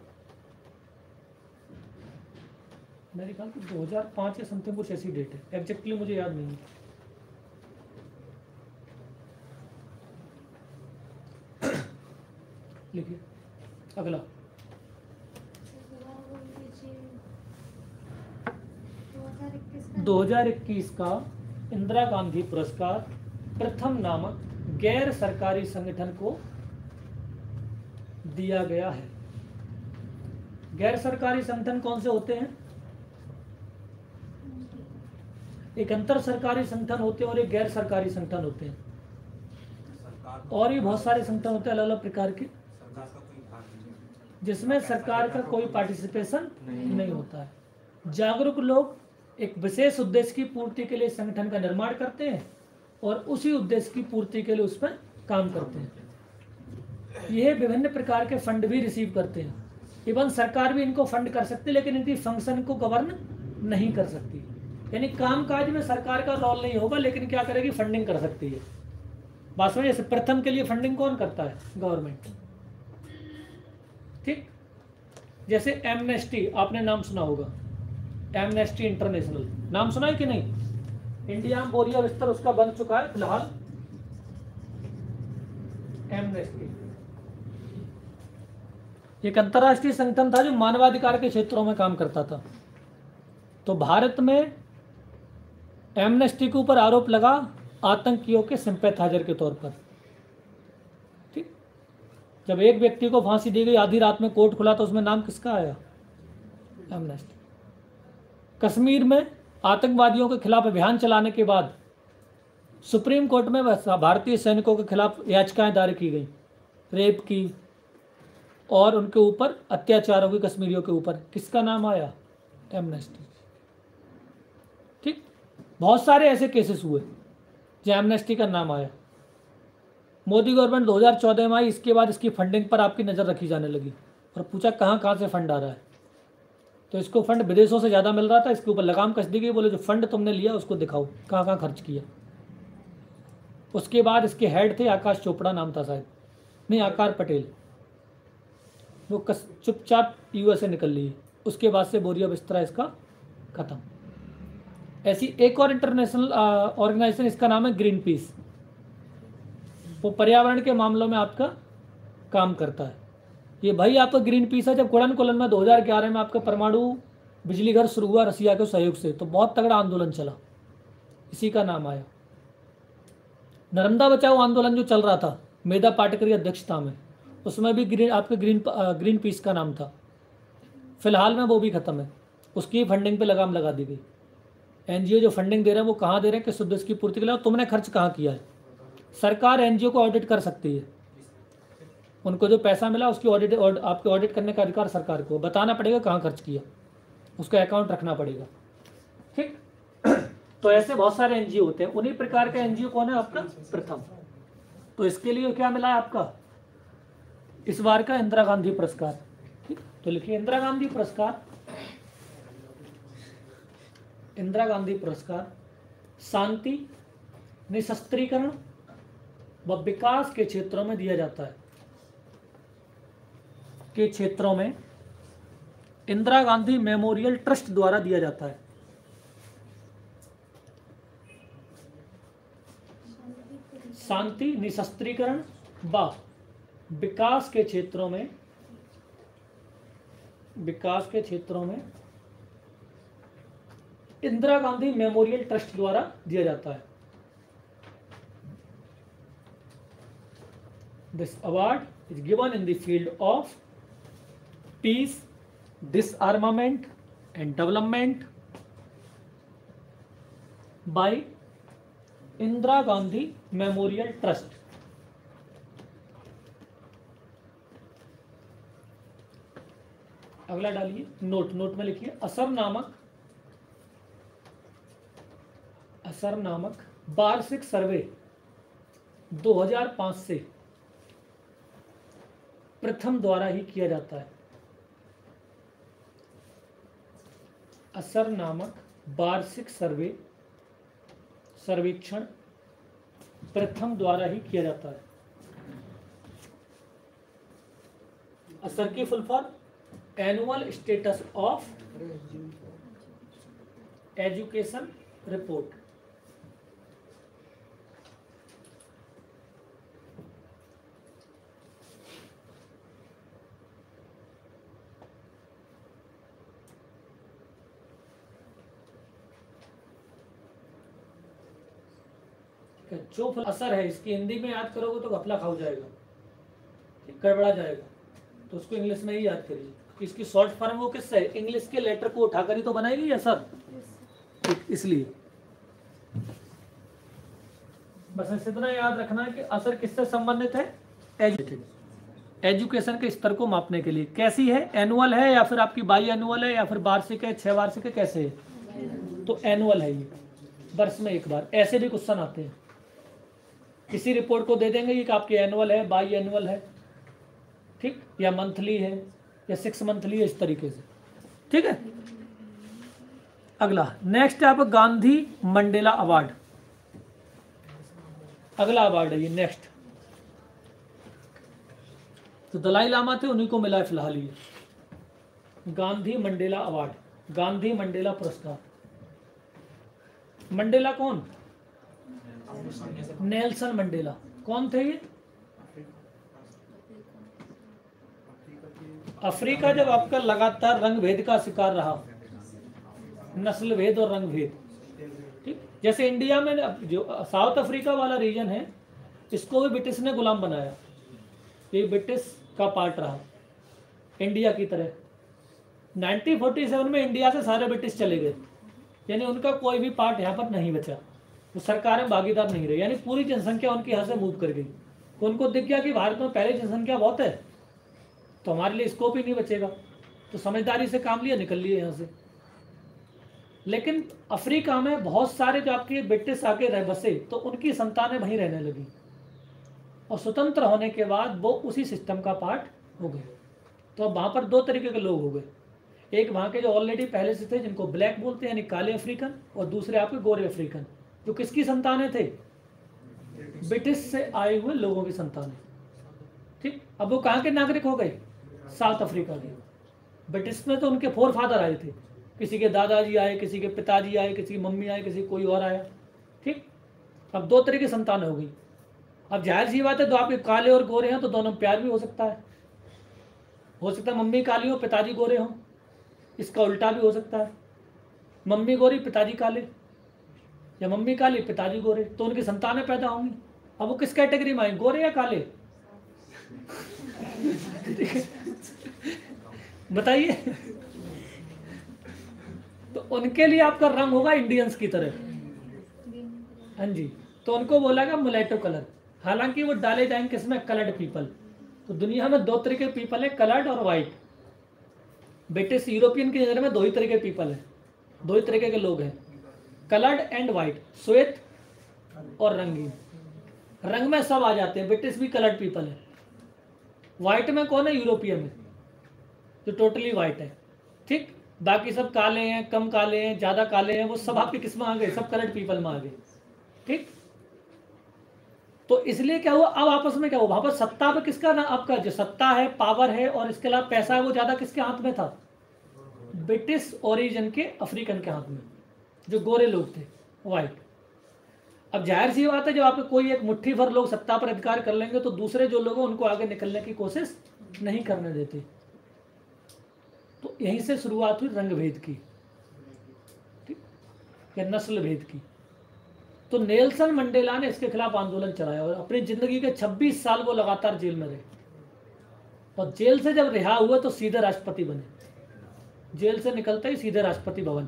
[SPEAKER 1] मेरे ख्याल से 2005 या समथिंग, कुछ ऐसी डेट है, एग्जैक्टली मुझे याद नहीं है। लिखिए अगला। 2021 का इंदिरा गांधी पुरस्कार प्रथम नामक गैर सरकारी संगठन को दिया गया है। गैर सरकारी संगठन कौन से होते हैं? एक अंतर सरकारी संगठन होते हैं और एक गैर सरकारी संगठन होते हैं, और भी बहुत सारे संगठन होते हैं अलग अलग प्रकार के, जिसमें सरकार का कोई पार्टिसिपेशन नहीं होता है। जागरूक लोग एक विशेष उद्देश्य की पूर्ति के लिए संगठन का निर्माण करते हैं और उसी उद्देश्य की पूर्ति के लिए उस पर काम करते हैं। ये विभिन्न प्रकार के फंड भी रिसीव करते हैं। इवन सरकार भी इनको फंड कर सकती है, लेकिन इनकी फंक्शन को गवर्न नहीं कर सकती। यानी कामकाज में सरकार का रोल नहीं होगा, लेकिन क्या करेगी? फंडिंग कर सकती है। बात समझ? जैसे प्रथम के लिए फंडिंग कौन करता है? गवर्नमेंट, ठीक। जैसे एमनेस्टी, आपने नाम सुना होगा, एमनेस्टी इंटरनेशनल, नाम सुना है कि नहीं? इंडिया में बोरिया बिस्तर उसका बन चुका है फिलहाल, एमनेस्टी। एक अंतरराष्ट्रीय संगठन था जो मानवाधिकार के क्षेत्रों में काम करता था। तो भारत में एमनेस्टी के ऊपर आरोप लगा आतंकियों के सिंपैथाइजर के तौर पर। जब एक व्यक्ति को फांसी दी गई, आधी रात में कोर्ट खुला तो उसमें नाम किसका आया? एमनेस्टी। कश्मीर में आतंकवादियों के खिलाफ अभियान चलाने के बाद सुप्रीम कोर्ट में भारतीय सैनिकों के खिलाफ याचिकाएं दायर की गई, रेप की और उनके ऊपर अत्याचारों की, कश्मीरियों के ऊपर, किसका नाम आया? एमनेस्टी। ठीक, बहुत सारे ऐसे केसेस हुए जो एमनेस्टी का नाम आया। मोदी गवर्नमेंट 2014 में आई, इसके बाद इसकी फंडिंग पर आपकी नज़र रखी जाने लगी और पूछा कहाँ कहाँ से फंड आ रहा है, तो इसको फंड विदेशों से ज़्यादा मिल रहा था, इसके ऊपर लगाम कस दी गई, बोले जो फंड तुमने लिया उसको दिखाओ कहाँ कहाँ खर्च किया। उसके बाद इसके हेड थे आकाश चोपड़ा नाम था शायद, नहीं आकार पटेल, वो चुपचाप यूएसए निकल ली। उसके बाद से बोरिया बिस्तरा इसका खत्म। ऐसी एक और इंटरनेशनल ऑर्गेनाइजेशन, इसका नाम है ग्रीन पीस, वो पर्यावरण के मामलों में आपका काम करता है। ये भाई आपका ग्रीन पीस है। जब कुड़न में 2011 में आपका परमाणु बिजली घर शुरू हुआ रसिया के सहयोग से, तो बहुत तगड़ा आंदोलन चला, इसी का नाम आया। नर्मदा बचाओ आंदोलन जो चल रहा था मेधा पाटकर की अध्यक्षता में, उसमें भी ग्रीन पीस का नाम था। फिलहाल में वो भी खत्म है, उसकी फंडिंग पे लगाम लगा दी गई। एनजीओ जो फंडिंग दे रहे हैं वो कहाँ दे रहे हैं कि शुद्ध इसकी पूर्ति के लिए, तुमने खर्च कहाँ किया है। सरकार एनजीओ को ऑडिट कर सकती है, उनको जो पैसा मिला उसकी आपके ऑडिट करने का अधिकार सरकार को, बताना पड़ेगा कहाँ खर्च किया, उसका अकाउंट रखना पड़ेगा। ठीक, तो ऐसे बहुत सारे एनजीओ होते हैं। उन्हीं प्रकार का एनजीओ कौन है आपका? प्रथम। तो इसके लिए क्या मिला है आपका इस बार का? इंदिरा गांधी पुरस्कार। ठीक, तो लिखिए इंदिरा गांधी पुरस्कार। इंदिरा गांधी पुरस्कार शांति, निशस्त्रीकरण व विकास के क्षेत्रों में दिया जाता है। के क्षेत्रों में इंदिरा गांधी मेमोरियल ट्रस्ट द्वारा दिया जाता है। शांति, निशस्त्रीकरण व विकास के क्षेत्रों में इंदिरा गांधी मेमोरियल ट्रस्ट द्वारा दिया जाता है। This award is given in the field of peace, disarmament and development by Indira Gandhi memorial trust. अगला डालिए नोट में लिखिए असर नामक वार्षिक सर्वे 2005 से प्रथम द्वारा ही किया जाता है। असर नामक वार्षिक सर्वेक्षण प्रथम द्वारा ही किया जाता है। असर की full form annual status of education report. जो असर है इसकी हिंदी में याद करोगे तो घपला खाओ जाएगा, गड़बड़ा जाएगा, तो उसको इंग्लिश में ही याद करिए। इसकी शॉर्ट फॉर्म वो किससे है? इंग्लिश के लेटर को उठाकर ही तो बनाएगी असर, इसलिए बस इतना याद रखना है कि असर किससे संबंधित है? एजुकेशन के स्तर को मापने के लिए। कैसी है? एनुअल है या फिर आपकी बाई एनुअल है या फिर वार्षिक है, 6 वार्षिक है, कैसे है? तो एनुअल है, ये वर्ष में एक बार। ऐसे भी क्वेश्चन आते हैं, किसी रिपोर्ट को दे देंगे कि आपकी एनुअल है, बाई एनुअल है, ठीक, या मंथली है या 6 मंथली है, इस तरीके से। ठीक है, अगला नेक्स्ट है आप गांधी मंडेला अवार्ड। अगला अवार्ड है ये नेक्स्ट। तो दलाई लामा थे, उन्हीं को मिला है फिलहाल ये Gandhi Mandela award, Gandhi Mandela पुरस्कार। मंडेला कौन? Nelson Mandela. कौन थे ये? अफ्रीका जब आपका लगातार रंग भेद का शिकार रहा, नस्ल भेद और रंग भेद, ठीक, जैसे इंडिया में जो साउथ अफ्रीका वाला रीजन है, इसको भी ब्रिटिश ने गुलाम बनाया। ये ब्रिटिश का पार्ट रहा इंडिया की तरह। 1947 में इंडिया से सारे ब्रिटिश चले गए, यानी उनका कोई भी पार्ट यहाँ पर नहीं बचा, वो सरकार में भागीदार नहीं रहे, यानी पूरी जनसंख्या उनकी यहाँ से मूव कर गई। उनको दिख गया कि भारत में पहले जनसंख्या बहुत है, तो हमारे लिए स्कोप ही नहीं बचेगा, तो समझदारी से काम लिया, निकल लिए यहाँ से। लेकिन अफ्रीका में बहुत सारे जो आपके ब्रिटिश आके रह बसे, तो उनकी संतानें वहीं रहने लगी, और स्वतंत्र होने के बाद वो उसी सिस्टम का पार्ट हो गए। तो अब वहाँ पर दो तरीके के लोग हो गए, एक वहाँ के जो ऑलरेडी पहले से थे जिनको ब्लैक बोलते हैं यानी काले अफ्रीकन, और दूसरे आपके गोरे अफ्रीकन, जो किसकी संतानें थे? ब्रिटिश से आए हुए लोगों की संतानें। ठीक, अब वो कहाँ के नागरिक हो गए? साउथ अफ्रीका के। ब्रिटिश में तो उनके फोर फादर आए थे, किसी के दादाजी आए, किसी के पिताजी आए, किसी की मम्मी आए, किसी कोई और आया। ठीक, अब दो तरह की संतान हो गई। अब जाहिर सी बात है, तो आपके काले और गोरे हैं तो दोनों में प्यार भी हो सकता है मम्मी काली हो पिताजी गोरे हों, इसका उल्टा भी हो सकता है, मम्मी गोरी पिताजी काले, या मम्मी काली पिताजी गोरे, तो उनकी संतानें पैदा होंगी। अब वो किस कैटेगरी में आए, गोरे या काले? बताइए। तो उनके लिए आपका रंग होगा इंडियंस की तरह। हाँ जी, तो उनको बोला गया मुलेटो कलर। हालांकि वो डाले जाएंगे किसमें? Coloured people. तो दुनिया में दो तरह के पीपल है, कलर्ड और वाइट। ब्रिटिश यूरोपियन की नज़र में दो ही तरह के पीपल है, दो ही तरीके के लोग हैं, कलर्ड एंड वाइट, श्वेत और रंगीन। रंग में सब आ जाते हैं, ब्रिटिश भी कलर्ड पीपल है। वाइट में कौन है? यूरोपियन है, जो टोटली वाइट है। ठीक, बाकी सब काले हैं, कम काले हैं, ज़्यादा काले हैं, वो सब आपके किस में आ गए? सब कलर्ड पीपल में आ गए। ठीक, तो इसलिए क्या हुआ, अब आपस में क्या हुआ, वहां पर सत्ता पे किसका ना, आपका जो सत्ता है, पावर है, और इसके अलावा पैसा है, वो ज्यादा किसके हाथ में था? ब्रिटिश ओरिजिन के अफ्रीकन के हाथ में, जो गोरे लोग थे, वाइट। अब जाहिर सी बात है, जब आपके कोई एक मुट्ठी भर लोग सत्ता पर अधिकार कर लेंगे, तो दूसरे जो लोग हैं उनको आगे निकलने की कोशिश नहीं करने देते। तो यहीं से शुरुआत हुई रंग भेद की, ठीक, या नस्ल भेद की। तो नेल्सन मंडेला ने इसके खिलाफ आंदोलन चलाया, और अपनी जिंदगी के 26 साल वो लगातार जेल में रहे, और जेल से जब रिहा हुए तो सीधे राष्ट्रपति बने, जेल से निकलते ही सीधे राष्ट्रपति भवन,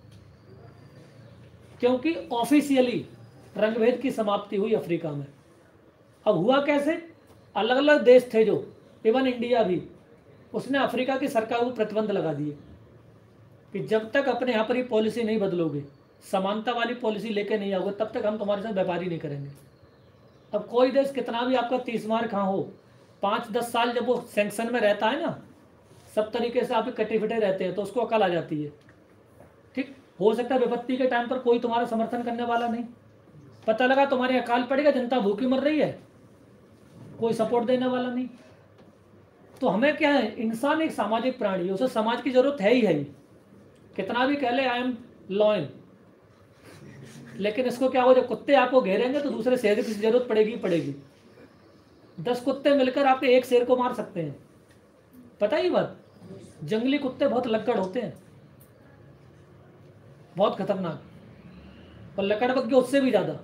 [SPEAKER 1] क्योंकि ऑफिशियली रंगभेद की समाप्ति हुई अफ्रीका में। अब हुआ कैसे? अलग अलग देश थे, जो इवन इंडिया भी, उसने अफ्रीका की सरकार को प्रतिबंध लगा दिए कि जब तक अपने यहाँ पर ही पॉलिसी नहीं बदलोगे, समानता वाली पॉलिसी लेके नहीं आओगे, तब तक हम तुम्हारे साथ व्यापारी नहीं करेंगे। अब कोई देश कितना भी आपका 30 मार खा हो, 5-10 साल जब वो सैंक्शन में रहता है ना, सब तरीके से आप कटे फिटे रहते हैं, तो उसको अकल आ जाती है। ठीक, हो सकता है विपत्ति के टाइम पर कोई तुम्हारा समर्थन करने वाला नहीं, पता लगा तुम्हारे अकाल पड़ेगा, जनता भूखी मर रही है, कोई सपोर्ट देने वाला नहीं। तो हमें क्या है, इंसान एक सामाजिक प्राणी है, उसे समाज की जरूरत है ही। कितना भी कह ले आई एम लॉयल, लेकिन इसको क्या हो, जब कुत्ते आपको घेरेंगे तो दूसरे शेर की जरूरत पड़ेगी ही पड़ेगी। 10 कुत्ते मिलकर आपके एक शेर को मार सकते हैं, पता ही बात। जंगली कुत्ते बहुत लक्कड़ होते हैं, बहुत खतरनाक, और लकड़बग्गे उससे भी ज्यादा।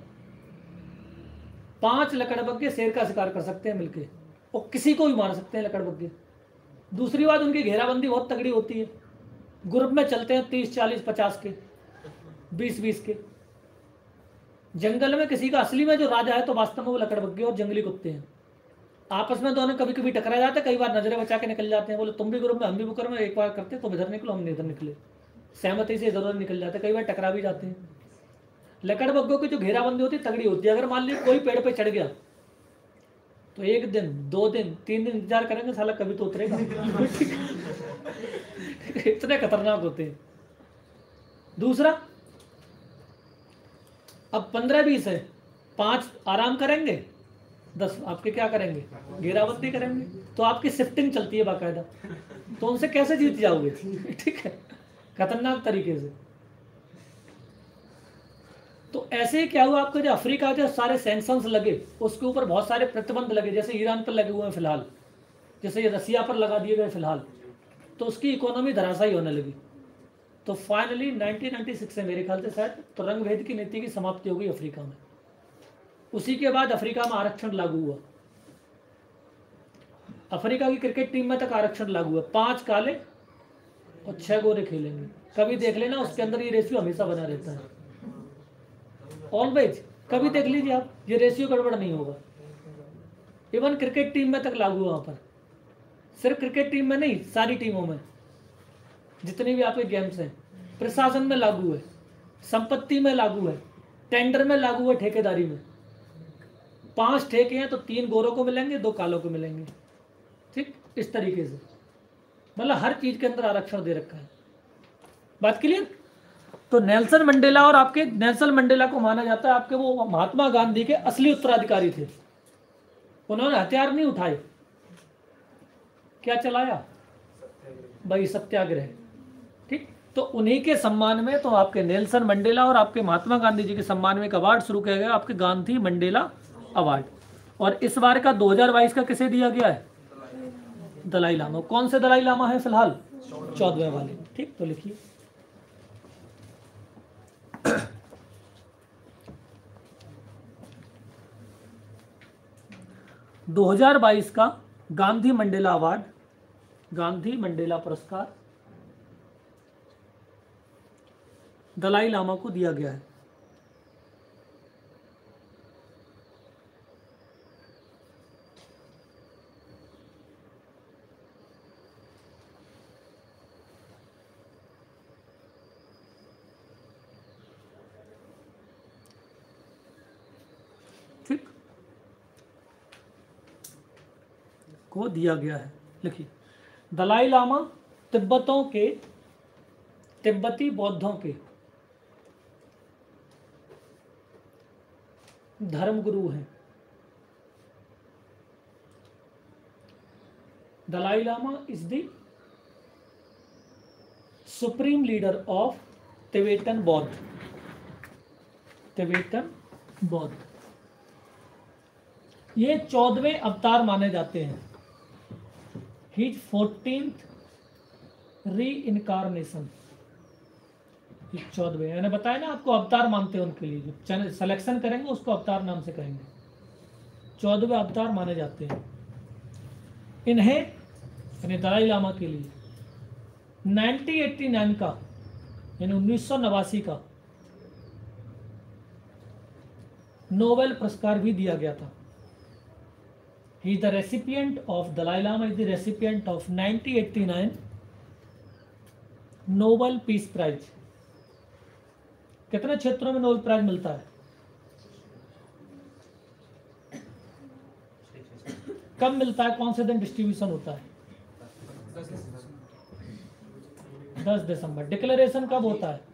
[SPEAKER 1] 5 लकड़बग्गे शेर का शिकार कर सकते हैं मिलके, और किसी को भी मार सकते हैं लकड़बग्गे। दूसरी बात, उनकी घेराबंदी बहुत तगड़ी होती है, ग्रुप में चलते हैं 30, 40, 50 के, 20 के। जंगल में किसी का असली में जो राजा है, तो वास्तव में वो लकड़बग्गे और जंगली कुत्ते हैं। आपस में दोनों कभी कभी टकरा जाते हैं, कई बार नजरें बचा के निकल जाते हैं, बोले तुम भी ग्रुप में हम भी बुकर में, एक बार करते तुम इधर निकलो हम इधर निकले, सहमति से इधर उधर निकल जाते, कई बार टकरा भी जाते हैं। लकड़बग्गों की जो घेराबंदी होती है तगड़ी होती है, अगर मान लीजिए कोई पेड़ पे चढ़ गया तो 1 दिन 2 दिन 3 दिन इंतजार करेंगे, साला कभी तो उतरेगा। इतने खतरनाक होते हैं। दूसरा, अब 15-20 है, 5 आराम करेंगे, 10 आपके क्या करेंगे, घेराबंदी करेंगे, तो आपकी शिफ्टिंग चलती है बाकायदा। तो उनसे कैसे जीत जाओगे? ठीक है, खतरनाक तरीके से। तो ऐसे ही क्या हुआ, आपको जो अफ्रीका के सारे सैंक्शंस लगे, उसके ऊपर बहुत सारे प्रतिबंध लगे, जैसे ईरान पर लगे हुए हैं फिलहाल, जैसे ये रसिया पर लगा दिए गए फिलहाल, तो उसकी इकोनॉमी धराशायी होने लगी। तो फाइनली 1996 से मेरे ख्याल से शायद, तो रंग भेद की नीति की समाप्ति हो गई अफ्रीका में। उसी के बाद अफ्रीका में आरक्षण लागू हुआ, अफ्रीका की क्रिकेट टीम में तक आरक्षण लागू है, 5 काले और 6 गोरे खेलेंगे। कभी देख लेना उसके अंदर ये रेशियो हमेशा बना रहता है, ऑलवेज। कभी देख लीजिए आप, ये रेशियो गड़बड़ नहीं होगा। इवन क्रिकेट टीम में तक लागू है वहां पर, सिर्फ क्रिकेट टीम में नहीं, सारी टीमों में जितनी भी आपके गेम्स हैं। प्रशासन में लागू है, संपत्ति में लागू है, टेंडर में लागू है, ठेकेदारी में। 5 ठेके हैं तो 3 गोरों को मिलेंगे, 2 कालों को मिलेंगे। ठीक, इस तरीके से मतलब हर चीज के अंदर आरक्षण दे रखा है। बात क्लियर? तो नेल्सन मंडेला, और आपके नेल्सन मंडेला को माना जाता है आपके वो महात्मा गांधी के असली उत्तराधिकारी थे। उन्होंने हथियार नहीं उठाए, क्या चलाया भाई? सत्याग्रह। ठीक, तो उन्हीं के सम्मान में तो आपके नेल्सन मंडेला और आपके महात्मा गांधी जी के सम्मान में एक अवार्ड शुरू किया गया, आपके गांधी मंडेला अवार्ड। और इस बार का 2022 का किसे दिया गया है? दलाई लामा। कौन से दलाई लामा है फिलहाल? 14वें वाले। ठीक, तो लिखिए 2022 का Gandhi Mandela award, Gandhi Mandela पुरस्कार दलाई लामा को दिया गया है। ठीक, को दिया गया है। लिखिए, दलाई लामा तिब्बती बौद्धों के धर्मगुरु हैं। Dalai Lama is the supreme leader of Tibetan बौद्ध, तिबेटन बौद्ध। ये 14वें अवतार माने जाते हैं। हिज 14th री इनकारनेशन, 14वें। मैंने बताया ना आपको, अवतार मानते हैं उनके लिए, जो सिलेक्शन करेंगे उसको अवतार नाम से कहेंगे। 14वें अवतार माने जाते हैं इन्हें, यानी दलाई लामा के लिए 1989 का, यानी 1989 का नोबेल पुरस्कार भी दिया गया था। He is the recipient of, Dalai Lama is the recipient of 1989 Nobel peace prize. कितने क्षेत्रों में नोबेल प्राइज मिलता है? कब मिलता है? कौन से दिन डिस्ट्रीब्यूशन होता है? 10 दिसंबर। डिक्लेरेशन कब होता है?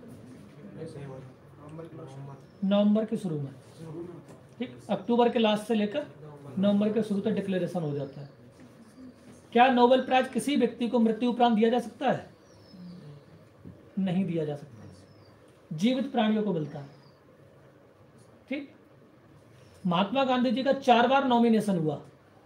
[SPEAKER 1] नवंबर के शुरू में। ठीक, अक्टूबर के लास्ट से लेकर नवंबर के शुरू तक डिक्लेरेशन हो जाता है। क्या नोबेल प्राइज किसी व्यक्ति को मृत्यु उपरांत दिया जा सकता है? नहीं दिया जा सकता, जीवित प्राणियों को मिलता है। ठीक, महात्मा गांधी जी का 4 बार नॉमिनेशन हुआ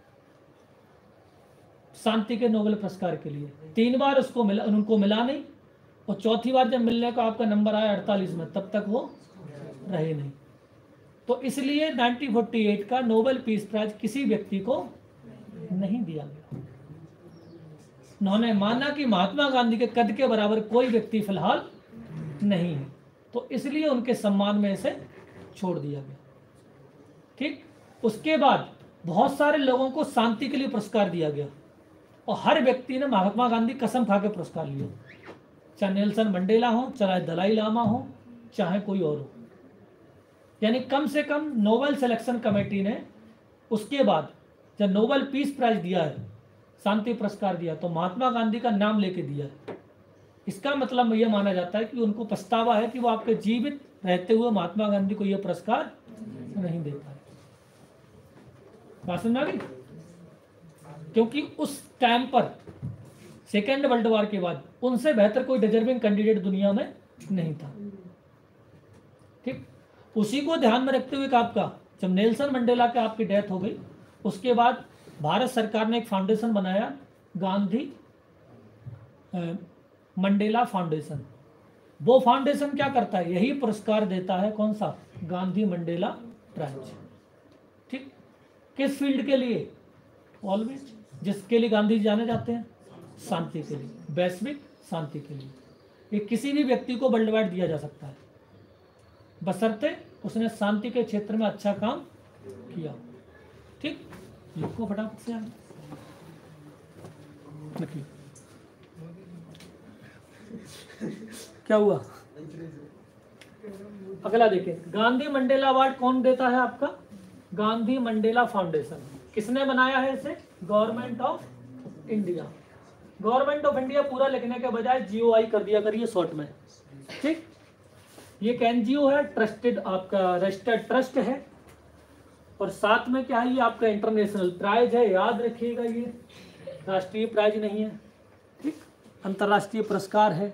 [SPEAKER 1] शांति के नोबेल पुरस्कार के लिए। 3 बार उसको मिला, उनको मिला नहीं, और चौथी बार जब मिलने का आपका नंबर आया 48 में, तब तक वो रहे नहीं। तो इसलिए 1948 का नोबेल पीस प्राइज किसी व्यक्ति को नहीं दिया गया। उन्होंने माना कि महात्मा गांधी के कद के बराबर कोई व्यक्ति फिलहाल नहीं है, तो इसलिए उनके सम्मान में इसे छोड़ दिया गया। ठीक, उसके बाद बहुत सारे लोगों को शांति के लिए पुरस्कार दिया गया, और हर व्यक्ति ने महात्मा गांधी कसम खा के पुरस्कार लिया, चाहे नेल्सन मंडेला हो, चाहे दलाई लामा हो, चाहे कोई और हो। यानी कम से कम नोबेल सिलेक्शन कमेटी ने उसके बाद जब नोबेल पीस प्राइज दिया है, शांति पुरस्कार दिया, तो महात्मा गांधी का नाम लेके दिया है। इसका मतलब यह माना जाता है कि उनको पछतावा है कि वो आपके जीवित रहते हुए महात्मा गांधी को यह पुरस्कार नहीं दे पाए। बात समझ आ गई? क्योंकि उस टाइम पर सेकेंड वर्ल्ड वॉर के बाद उनसे बेहतर कोई डिजर्विंग कैंडिडेट दुनिया में नहीं था। ठीक, उसी को ध्यान में रखते हुए आपका जब नेल्सन मंडेला के आपकी डेथ हो गई, उसके बाद भारत सरकार ने एक फाउंडेशन बनाया, गांधी मंडेला फाउंडेशन। वो फाउंडेशन क्या करता है? यही पुरस्कार देता है। कौन सा? Gandhi Mandela prize. ठीक, किस फील्ड के लिए? ऑलवेज जिसके लिए गांधी जी जाने जाते हैं, शांति के लिए, वैश्विक शांति के लिए। ये किसी भी व्यक्ति को वर्ल्ड वाइड दिया जा सकता है, बशर्ते उसने शांति के क्षेत्र में अच्छा काम किया। ठीक, लिखो फटाफट से आगे। लिखिए क्या हुआ। अगला देखिए, गांधी मंडेला अवार्ड कौन देता है आपका? Gandhi Mandela foundation. किसने बनाया है इसे? Government of India. Government of India पूरा लिखने के बजाय GOI कर दिया करिए शॉर्ट में। ठीक, ये एक NGO है, ट्रस्टेड, आपका रजिस्टर्ड ट्रस्ट है, और साथ में क्या है, ये आपका इंटरनेशनल प्राइज है, याद रखिएगा, ये राष्ट्रीय प्राइज नहीं है। ठीक, अंतर्राष्ट्रीय पुरस्कार है।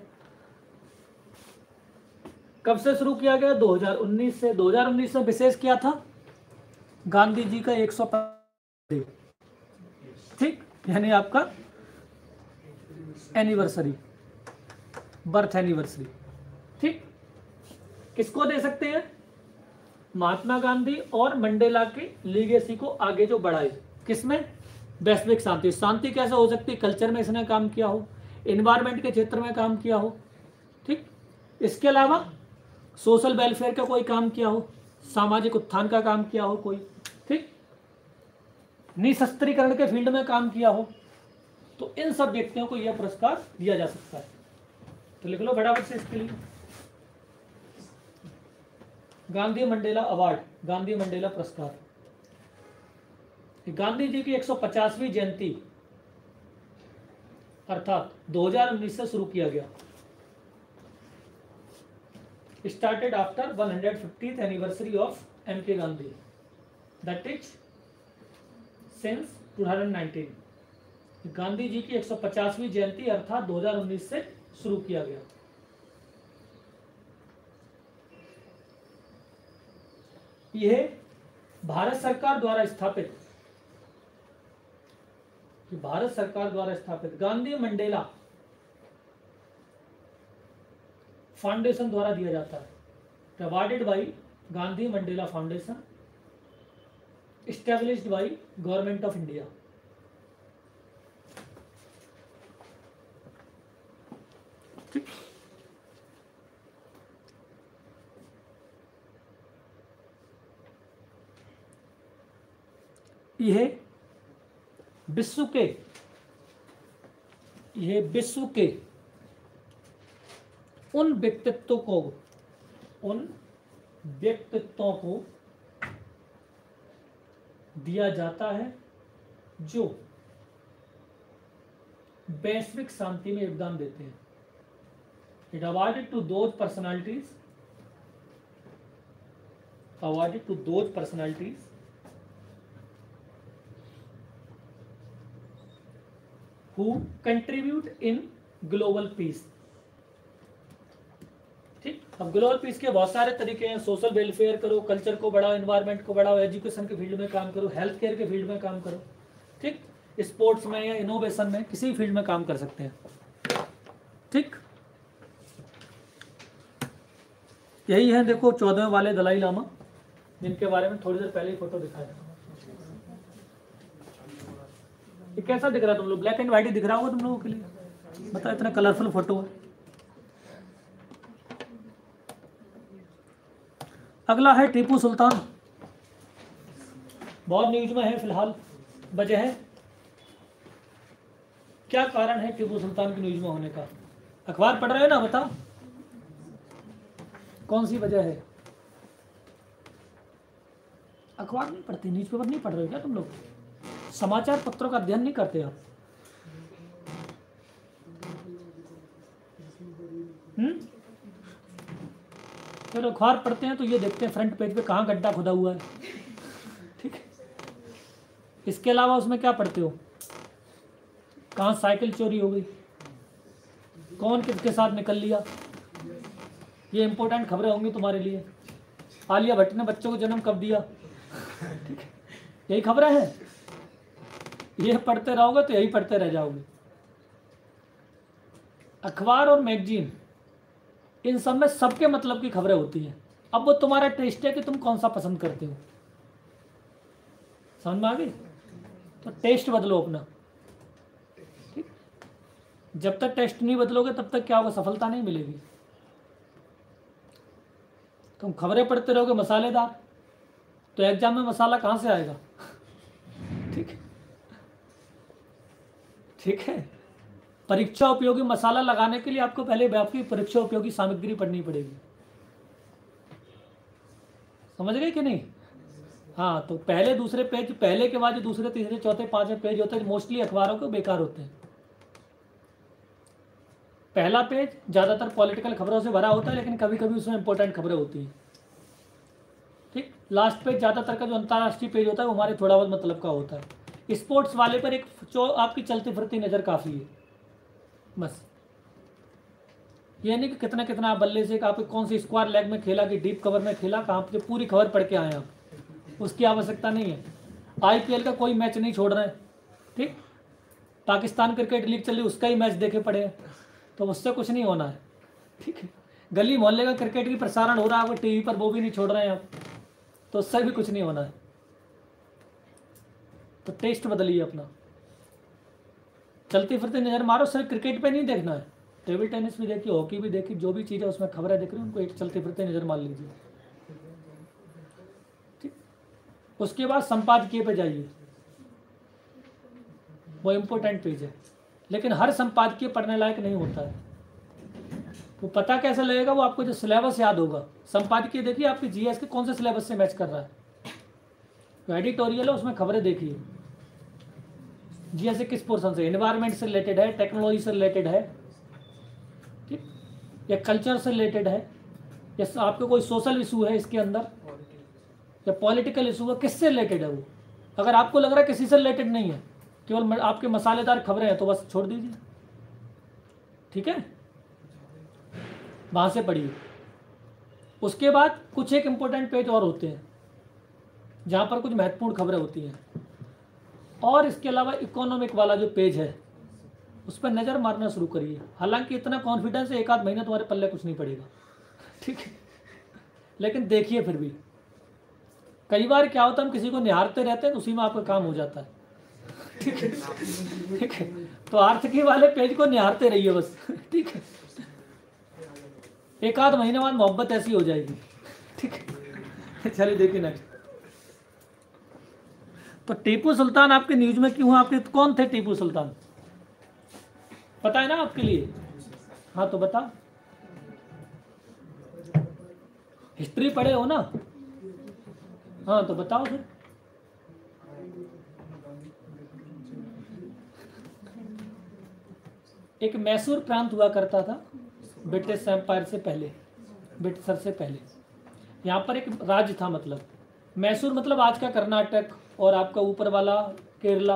[SPEAKER 1] कब से शुरू किया गया? 2019 से। 2019 में विशेष क्या था? गांधी जी का 150, ठीक, यानी आपका एनिवर्सरी, बर्थ एनिवर्सरी। ठीक, किसको दे सकते हैं? महात्मा गांधी और मंडेला के लीगेसी को आगे जो बढ़ाए, किसमें? वैश्विक शांति। शांति कैसे हो सकती है? कल्चर में इसने काम किया हो, एनवायरमेंट के क्षेत्र में काम किया हो, ठीक, इसके अलावा सोशल वेलफेयर का कोई काम किया हो, सामाजिक उत्थान का काम किया हो कोई, ठीक, निशस्त्रीकरण के फील्ड में काम किया हो, तो इन सब व्यक्तियों को यह पुरस्कार दिया जा सकता है। तो लिख लो फटाफट से इसके लिए, Gandhi Mandela award, Gandhi Mandela पुरस्कार। गांधी जी की 150वीं जयंती अर्थात 2019 से शुरू किया गया। Started after 150th anniversary of MK Gandhi, that is since 2019। Gandhi ji की 150वीं जयंती अर्थात 2019 से शुरू किया गया। यह भारत सरकार द्वारा स्थापित गांधी मंडेला फाउंडेशन द्वारा दिया जाता है। Provided by Gandhi Mandela foundation, established by government of India. ठीक, यह विश्व के उन व्यक्तित्वों को दिया जाता है जो वैश्विक शांति में योगदान देते हैं। It awarded to those personalities who contribute in global peace। ठीक, अब ग्लोबल पीस के बहुत सारे तरीके हैं। सोशल वेलफेयर करो, कल्चर को बढ़ाओ, एनवायरनमेंट को बढ़ाओ, एजुकेशन के फील्ड में काम करो, हेल्थ केयर के फील्ड में काम करो, ठीक, स्पोर्ट्स में या इनोवेशन में किसी फील्ड में काम कर सकते हैं। ठीक, यही है देखो 14वें वाले दलाई लामा, जिनके बारे में थोड़ी देर पहले ही फोटो दिखाया। ये कैसा दिख रहा है तुम लोग? ब्लैक एंड व्हाइट ही दिख रहा होगा तुम लोगों के लिए, बताओ, इतना कलरफुल फोटो है। अगला है टीपू सुल्तान, बहुत न्यूज में है फिलहाल। वजह है क्या? कारण है टीपू सुल्तान की न्यूज में होने का? अखबार पढ़ रहे हो ना, बताओ कौन सी वजह है? अखबार नहीं पढ़ते, न्यूज़पेपर नहीं पढ़ रहे हो क्या तुम लोग? समाचार पत्रों का अध्ययन नहीं करते आप? फिर अखबार पढ़ते हैं तो ये देखते हैं फ्रंट पेज पे कहाँ गड्ढा खुदा हुआ है, ठीक है। इसके अलावा उसमें क्या पढ़ते हो? कहाँ साइकिल चोरी हो गई, कौन किसके साथ निकल लिया, ये इंपॉर्टेंट खबरें होंगी तुम्हारे लिए। आलिया भट्ट ने बच्चों को जन्म कब दिया, ठीक है, यही खबरें हैं। ये पढ़ते रहोगे तो यही पढ़ते रह जाओगे। अखबार और मैगजीन, इन सब में सबके मतलब की खबरें होती हैं। अब वो तुम्हारा टेस्ट है कि तुम कौन सा पसंद करते हो। समझ में आ गई? तो टेस्ट बदलो अपना। जब तक टेस्ट नहीं बदलोगे तब तक क्या होगा, सफलता नहीं मिलेगी। तुम खबरें पढ़ते रहोगे मसालेदार, तो एग्जाम में मसाला कहाँ से आएगा? ठीक है, ठीक है। परीक्षा उपयोगी मसाला लगाने के लिए आपको पहले आपकी परीक्षा उपयोगी सामग्री पढ़नी पड़ेगी। समझ गए कि नहीं? हाँ, तो पहले दूसरे पेज, पहले के बाद जो दूसरे तीसरे चौथे पांचवें पेज होते हैं मोस्टली अखबारों के बेकार होते हैं। पहला पेज ज़्यादातर पॉलिटिकल खबरों से भरा होता है, लेकिन कभी कभी उसमें इंपॉर्टेंट खबरें होती हैं। ठीक, लास्ट पेज ज़्यादातर का जो अंतर्राष्ट्रीय पेज होता है वो हमारे थोड़ा बहुत मतलब का होता है। स्पोर्ट्स वाले पर एक जो आपकी चलती फिरती नज़र काफ़ी है बस। ये नहीं कि कितना कितना आप बल्ले से, आप कौन सी स्क्वायर लेग में खेला कि डीप कवर में खेला, कहाँ पे पूरी खबर पढ़ के आए आप, उसकी आवश्यकता नहीं है। IPL का कोई मैच नहीं छोड़ रहे हैं। ठीक, पाकिस्तान क्रिकेट लीग चल रही उसका ही मैच देखे पड़े हैं, तो उससे कुछ नहीं होना है। ठीक है, गली मोहल्ले का क्रिकेट की प्रसारण हो रहा है वो टीवी पर, वो भी नहीं छोड़ रहे हैं आप, तो उससे भी कुछ नहीं होना है। तो टेस्ट बदलिए अपना, चलती फिरती नज़र मारो। सिर्फ क्रिकेट पे नहीं देखना है, टेबल टेनिस भी देखिए, हॉकी भी देखिए, जो भी चीज़ है उसमें खबरें देख रही उनको एक चलते फिरते नज़र मार लीजिए। ठीक, उसके बाद संपादकीय पे जाइए, वो इम्पोर्टेंट पेज है, लेकिन हर संपादकीय पढ़ने लायक नहीं होता है। वो पता कैसे लगेगा? वो आपको जो सिलेबस याद होगा। संपादकीय देखिए आपके GS के कौन से सिलेबस से मैच कर रहा है। तो एडिटोरियल है उसमें खबरें देखिए, GS से किस पोर्शन से, एनवायरनमेंट से रिलेटेड है, टेक्नोलॉजी से रिलेटेड है, ठीक, या कल्चर से रिलेटेड है, या आपको कोई सोशल इशू है इसके अंदर, या पॉलिटिकल इशू है, किससे रिलेटेड है वो। अगर आपको लग रहा है किसी से रिलेटेड नहीं है, केवल आपके मसालेदार खबरें हैं, तो बस छोड़ दीजिए। ठीक है, वहाँ से पढ़िए। उसके बाद कुछ एक इम्पोर्टेंट पेज और होते हैं जहाँ पर कुछ महत्वपूर्ण खबरें होती हैं, और इसके अलावा इकोनॉमिक वाला जो पेज है उस पर नज़र मारना शुरू करिए। हालांकि इतना कॉन्फिडेंस है, एक आध महीना तुम्हारे पल्ले कुछ नहीं पड़ेगा। ठीक है, लेकिन देखिए फिर भी। कई बार क्या होता है, हम किसी को निहारते रहते हैं, उसी में आपका काम हो जाता है। ठीक है, ठीक है, तो आर्थिकी वाले पेज को निहारते रहिए बस। ठीक है, एक आध महीने बाद मोहब्बत ऐसी हो जाएगी। ठीक है, चलिए देखिए नेक्स्ट। तो टीपू सुल्तान आपके न्यूज में क्यों? आपके कौन थे टीपू सुल्तान? पता है ना आपके लिए? हाँ, तो बता, हिस्ट्री पढ़े हो ना? हाँ, तो बताओ फिर। एक मैसूर प्रांत हुआ करता था ब्रिटिश एम्पायर से पहले, ब्रिटिशर से पहले। यहाँ पर एक राज्य था, मतलब मैसूर मतलब आज का कर्नाटक, और आपका ऊपर वाला केरला,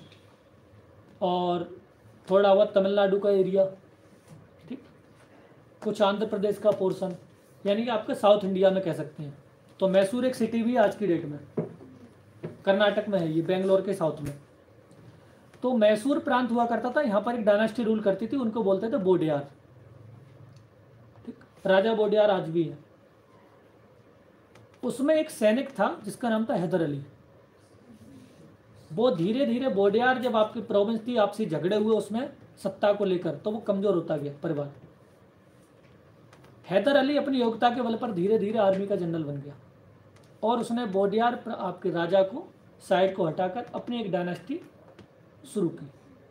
[SPEAKER 1] और थोड़ा बहुत तमिलनाडु का एरिया, ठीक, कुछ आंध्र प्रदेश का पोर्शन, यानी कि आपके साउथ इंडिया में कह सकते हैं। तो मैसूर एक सिटी भी आज की डेट में कर्नाटक में है, ये बेंगलोर के साउथ में। तो मैसूर प्रांत हुआ करता था, यहाँ पर एक डायनेस्टी रूल करती थी, उनको बोलते थे बोडियार। ठीक, राजा बोडियार आज भी है। उसमें एक सैनिक था जिसका नाम था हैदर अली। वो धीरे धीरे, बोडियार जब आपकी प्रोविंस थी, आपसी झगड़े हुए उसमें सत्ता को लेकर, तो वो कमजोर होता गया परिवार। हैदर अली अपनी योग्यता के बल पर धीरे धीरे आर्मी का जनरल बन गया, और उसने बोडियार आपके राजा को साइड को हटाकर अपनी एक डायनेस्टी शुरू की।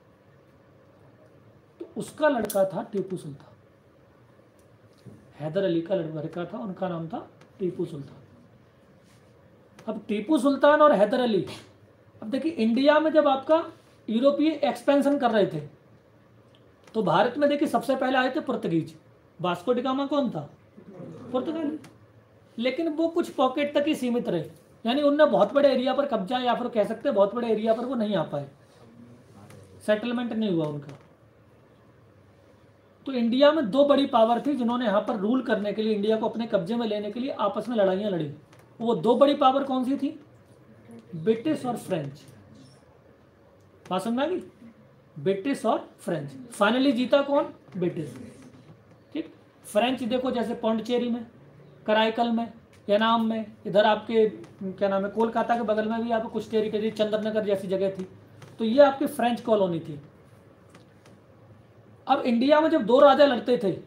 [SPEAKER 1] तो उसका लड़का था टीपू सुल्तान। हैदर अली का लड़का था, उनका नाम था टीपू सुल्तान। अब टीपू सुल्तान और हैदर अली, अब देखिए इंडिया में जब आपका यूरोपीय एक्सपेंशन कर रहे थे, तो भारत में देखिए सबसे पहले आए थे पुर्तगीज। वास्को डी गामा कौन था? पुर्तगाली। लेकिन वो कुछ पॉकेट तक ही सीमित रहे, यानी उनने बहुत बड़े एरिया पर कब्जा, या फिर कह सकते हैं बहुत बड़े एरिया पर वो नहीं आ पाए, सेटलमेंट नहीं हुआ उनका। तो इंडिया में दो बड़ी पावर थी जिन्होंने यहाँ पर रूल करने के लिए, इंडिया को अपने कब्जे में लेने के लिए आपस में लड़ाइयाँ लड़ी। वो दो बड़ी पावर कौन सी थी? ब्रिटिश और फ्रेंच। बात समझ में आ गई? ब्रिटिश और फ्रेंच। फाइनली जीता कौन? ब्रिटिश। ठीक, फ्रेंच देखो जैसे पौंडचेरी में, कराईकल में, यानाम में, इधर आपके क्या नाम है कोलकाता के बगल में भी आपको कुछ टेरिटरी, चंद्रनगर जैसी जगह थी, तो ये आपकी फ्रेंच कॉलोनी थी। अब इंडिया में जब दो राजा लड़ते थे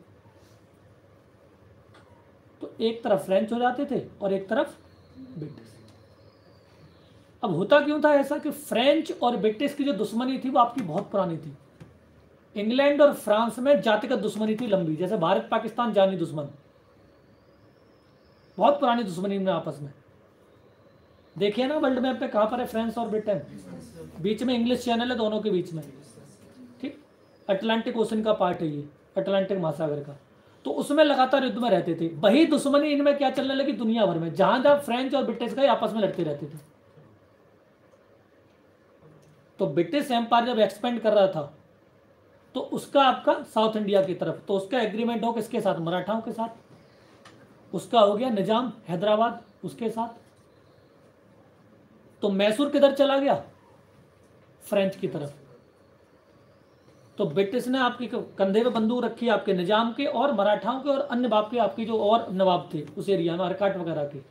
[SPEAKER 1] तो एक तरफ फ्रेंच हो जाते थे और एक तरफ ब्रिटिश। अब होता क्यों था ऐसा कि फ्रेंच और ब्रिटिश की जो दुश्मनी थी वो आपकी बहुत पुरानी थी। इंग्लैंड और फ्रांस में जातिगत दुश्मनी थी लंबी, जैसे भारत पाकिस्तान जानी दुश्मन, बहुत पुरानी दुश्मनी में आपस में। देखिए ना वर्ल्ड मैप पे कहां पर है फ्रांस और ब्रिटेन, बीच में इंग्लिश चैनल है दोनों के बीच में, ठीक। अटलांटिक ओशन का पार्ट है ये, अटलांटिक महासागर का। तो उसमें लगातार युद्ध में रहते थे। वही दुश्मनी इनमें क्या चलने लगी दुनिया भर में, जहां जहां फ्रेंच और ब्रिटिश गए आपस में लड़ते रहते थे। तो ब्रिटिश एम्पायर जब एक्सपेंड कर रहा था तो उसका आपका साउथ इंडिया की तरफ, तो उसका एग्रीमेंट हो किसके साथ, मराठाओं के साथ। उसका हो गया निजाम हैदराबाद उसके साथ। तो मैसूर किधर चला गया, फ्रेंच की तरफ। तो ब्रिटिश ने आपकी कंधे पे बंदूक रखी आपके निजाम के और मराठाओं के और अन्य बाप के आपकी जो और नवाब थे उस एरिया में, अरकाट वगैरह के।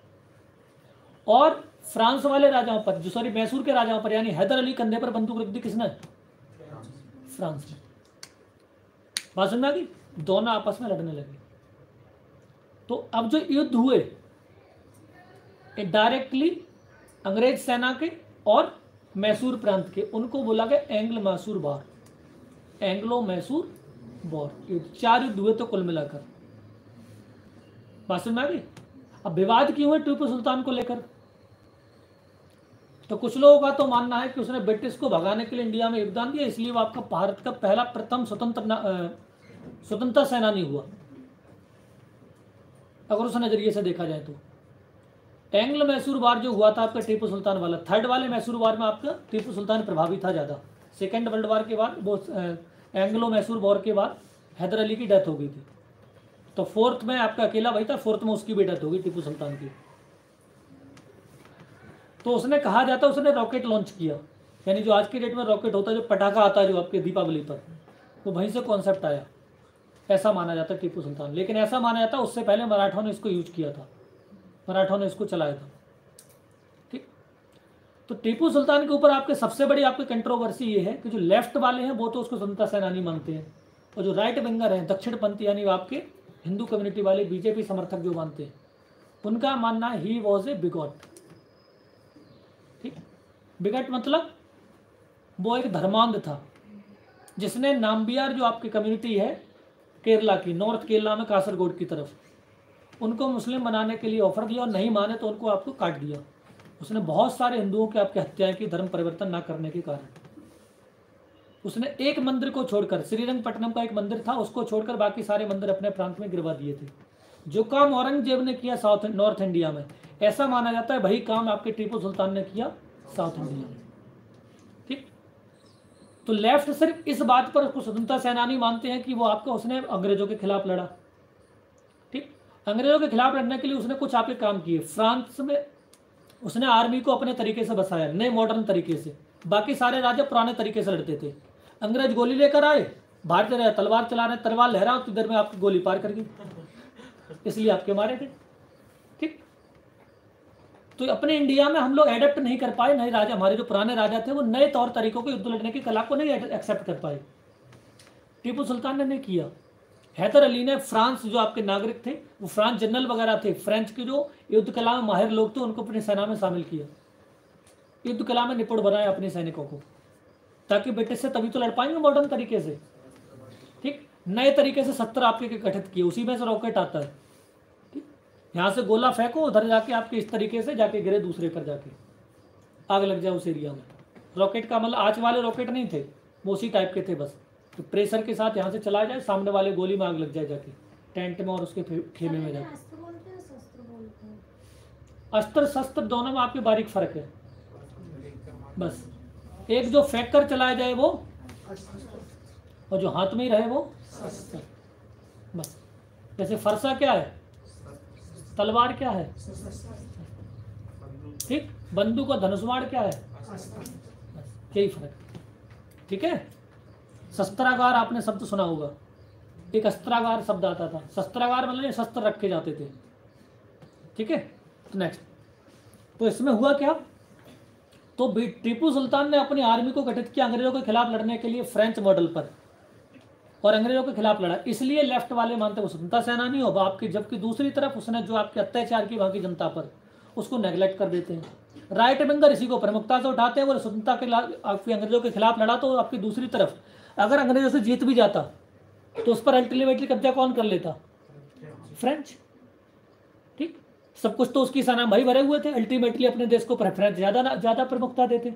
[SPEAKER 1] और फ्रांस वाले राजाओं पर, जो सॉरी मैसूर के राजाओं पर, यानी हैदर अली कंधे पर बंदूक रख दी किसने, फ्रांस ने। बात समझ में आ गई, दोनों आपस में लड़ने लगे। तो अब जो युद्ध हुए डायरेक्टली अंग्रेज सेना के और मैसूर प्रांत के, उनको बोला गया Anglo Mysore war, Anglo Mysore war. 4 युद्ध हुए तो कुल मिलाकर। बात समझ में आ गई। अब विवाद क्यों है टीपू सुल्तान को लेकर, तो कुछ लोगों का तो मानना है कि उसने ब्रिटिश को भगाने के लिए इंडिया में योगदान दिया, इसलिए वो आपका भारत का पहला प्रथम स्वतंत्रता सेनानी हुआ, अगर उस नजरिए से देखा जाए तो। एंग्लो मैसूर वार जो हुआ था आपका टीपू सुल्तान वाला, थर्ड वाले मैसूर वार में आपका टीपू सुल्तान प्रभावी था ज़्यादा। सेकेंड वर्ल्ड वार के बाद वो एंग्लो मैसूर वॉर के बाद हैदर अली की डेथ हो गई थी। तो फोर्थ में आपका अकेला भाई था, फोर्थ में उसकी भी डेथ हो गई टीपू सुल्तान की। तो उसने कहा जाता है उसने रॉकेट लॉन्च किया, यानी जो आज के डेट में रॉकेट होता है, जो पटाखा आता है जो आपके दीपावली पर, वो वहीं से कॉन्सेप्ट आया, ऐसा माना जाता है टीपू सुल्तान। लेकिन ऐसा माना जाता है उससे पहले मराठों ने इसको यूज किया था, मराठों ने इसको चलाया था, ठीक। तो टीपू सुल्तान के ऊपर आपके सबसे बड़ी आपकी कंट्रोवर्सी ये है कि जो लेफ्ट वाले हैं वो तो उसको स्वतंत्रता सेनानी मानते हैं, और जो राइट विंगर हैं दक्षिणपंथी यानी आपके हिंदू कम्युनिटी वाले बीजेपी समर्थक जो मानते हैं, उनका मानना है ही वॉज ए बिगॉट, ठीक। बिगट मतलब वो एक धर्मांध था जिसने नाम्बियार जो आपकी कम्युनिटी है केरला की, नॉर्थ केरला में कासरगोड की तरफ, उनको मुस्लिम बनाने के लिए ऑफर दिया और नहीं माने तो उनको आपको काट दिया। उसने बहुत सारे हिंदुओं की आपकी हत्याएं की धर्म परिवर्तन ना करने के कारण। उसने एक मंदिर को छोड़कर, श्रीरंगपट्टनम का एक मंदिर था, उसको छोड़कर बाकी सारे मंदिर अपने प्रांत में गिरवा दिए थे। जो काम औरंगजेब ने किया साउथ नॉर्थ इंडिया में, ऐसा माना जाता है वही काम आपके टीपू सुल्तान ने किया साउथ इंडिया में, ठीक। तो लेफ्ट सिर्फ इस बात पर उसको स्वतंत्रता सेनानी मानते हैं कि वो आपका उसने अंग्रेजों के खिलाफ लड़ा, ठीक। अंग्रेजों के खिलाफ लड़ने के लिए उसने कुछ आपके काम किए। फ्रांस में उसने आर्मी को अपने तरीके से बसाया, नए मॉडर्न तरीके से। बाकी सारे राजा पुराने तरीके से लड़ते थे। अंग्रेज गोली लेकर आए, भारतीय रहे तलवार चला रहे, तलवार लहरा तो इधर में आपकी गोली पार कर गई, इसलिए आपके मारे थे, ठीक। तो अपने इंडिया में हम लोग एडेप्ट नहीं कर पाए, नए राजा, हमारे जो पुराने राजा थे वो नए तौर तरीकों को, युद्ध लड़ने की कला को नहीं एक्सेप्ट कर पाए। टीपू सुल्तान ने नहीं किया। हैदर अली ने, फ्रांस जो आपके नागरिक थे, वो फ्रांस जनरल वगैरह थे, फ्रेंच के जो युद्ध कला में माहिर लोग थे, उनको अपनी सेना में शामिल किया, युद्ध कला में निपुण बनाया अपने सैनिकों को, ताकि ब्रिटिश से तभी तो लड़ पाएंगे मॉडर्न तरीके से, ठीक। नए तरीके से 70 आपके गठित किए, उसी में से रॉकेट आता है, ठीक। यहाँ से गोला फेंको, उधर जाके आपके इस तरीके से जाके गिरे, दूसरे पर जाके आग लग जाए उस एरिया में। रॉकेट का मतलब आँच वाले रॉकेट नहीं थे, वो उसी टाइप के थे बस, तो प्रेशर के साथ यहाँ से चलाया जाए, सामने वाले गोली में आग लग जाए जाके टेंट में और उसके खेमे में जाके। अस्त्र शस्त्र दोनों में आपके बारीक फर्क है, बस एक जो फेंक कर चलाया जाए वो, और जो हाथ में ही रहे वो शस्त्र, बस। जैसे फरसा क्या है, तलवार क्या है, ठीक। बंदूक और धनुष्वाण क्या है, यही फर्क, ठीक है। शस्त्रागार आपने शब्द सुना होगा, एक अस्त्रागार शब्द आता था, शस्त्रागार मतलब शस्त्र रखे जाते थे, ठीक है। तो नेक्स्ट, तो इसमें हुआ क्या, तो टीपू सुल्तान ने अपनी आर्मी को गठित किया अंग्रेजों के खिलाफ लड़ने के लिए फ्रेंच मॉडल पर, और अंग्रेजों के खिलाफ लड़ा, इसलिए लेफ्ट वाले मानते वो स्वतंत्रता सेनानी हो आपकी, जबकि दूसरी तरफ उसने जो आपके अत्याचार की वहां की जनता पर, उसको नेग्लेक्ट कर देते हैं। राइट विंगर इसी को प्रमुखता से उठाते हैं, वो स्वतंत्रता के आपके अंग्रेजों के खिलाफ लड़ा, तो आपकी दूसरी तरफ अगर अंग्रेजों से जीत भी जाता तो उस पर अल्टीमेटली कब्जा कौन कर लेता? फ्रेंच। ठीक, सब कुछ तो उसकी सेना भाई भरे हुए थे, अल्टीमेटली अपने देश को प्रेफरेंस ज्यादा प्रमुखता देते,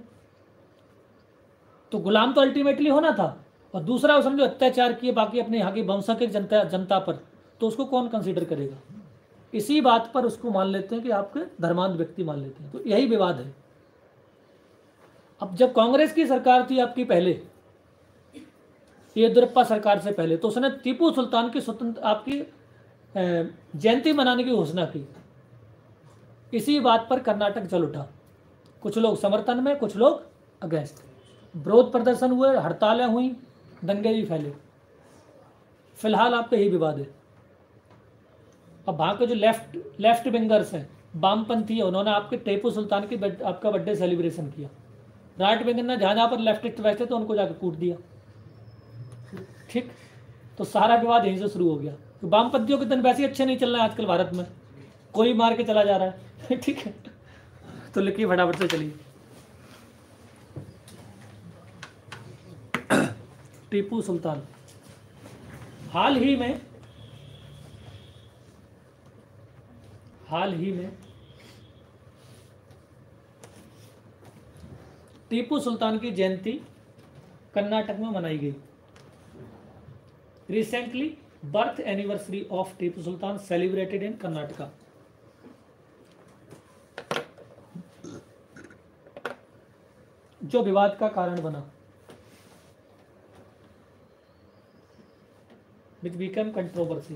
[SPEAKER 1] तो गुलाम तो अल्टीमेटली होना था। और दूसरा वो समझो अत्याचार किए बाकी अपने यहाँ की वंशक जनता पर, तो उसको कौन कंसीडर करेगा? इसी बात पर उसको मान लेते हैं कि आपके धर्मांध व्यक्ति मान लेते हैं, तो यही विवाद है। अब जब कांग्रेस की सरकार थी आपकी पहले, येदियुरप्पा सरकार से पहले, तो उसने टीपू सुल्तान की स्वतंत्र आपकी जयंती मनाने की घोषणा की। इसी बात पर कर्नाटक जल उठा, कुछ लोग समर्थन में, कुछ लोग अगेंस्ट, विरोध प्रदर्शन हुए, हड़तालें हुई, दंगे भी फैले। फिलहाल आपका यही विवाद है। अब वहाँ के जो लेफ्ट विंगर्स हैं, वामपंथी है, उन्होंने आपके टीपू सुल्तान की आपका बर्थडे सेलिब्रेशन किया। राइट विंगर ने जहाँ पर लेफ्टिस्ट बैठे तो उनको जाकर कूट दिया। ठीक, तो सारा विवाद यहीं से शुरू हो गया। तो वामपंथियों के दिन वैसे ही अच्छे नहीं चल रहे हैं आजकल भारत में, कोई मार के चला जा रहा है। ठीक है, तो लिखिए फटाफट से, चलिए। टीपू सुल्तान हाल ही में टीपू सुल्तान की जयंती कर्नाटक में मनाई गई। Recently birth anniversary of Tipu Sultan celebrated in Karnataka. जो विवाद का कारण बना, which became controversy।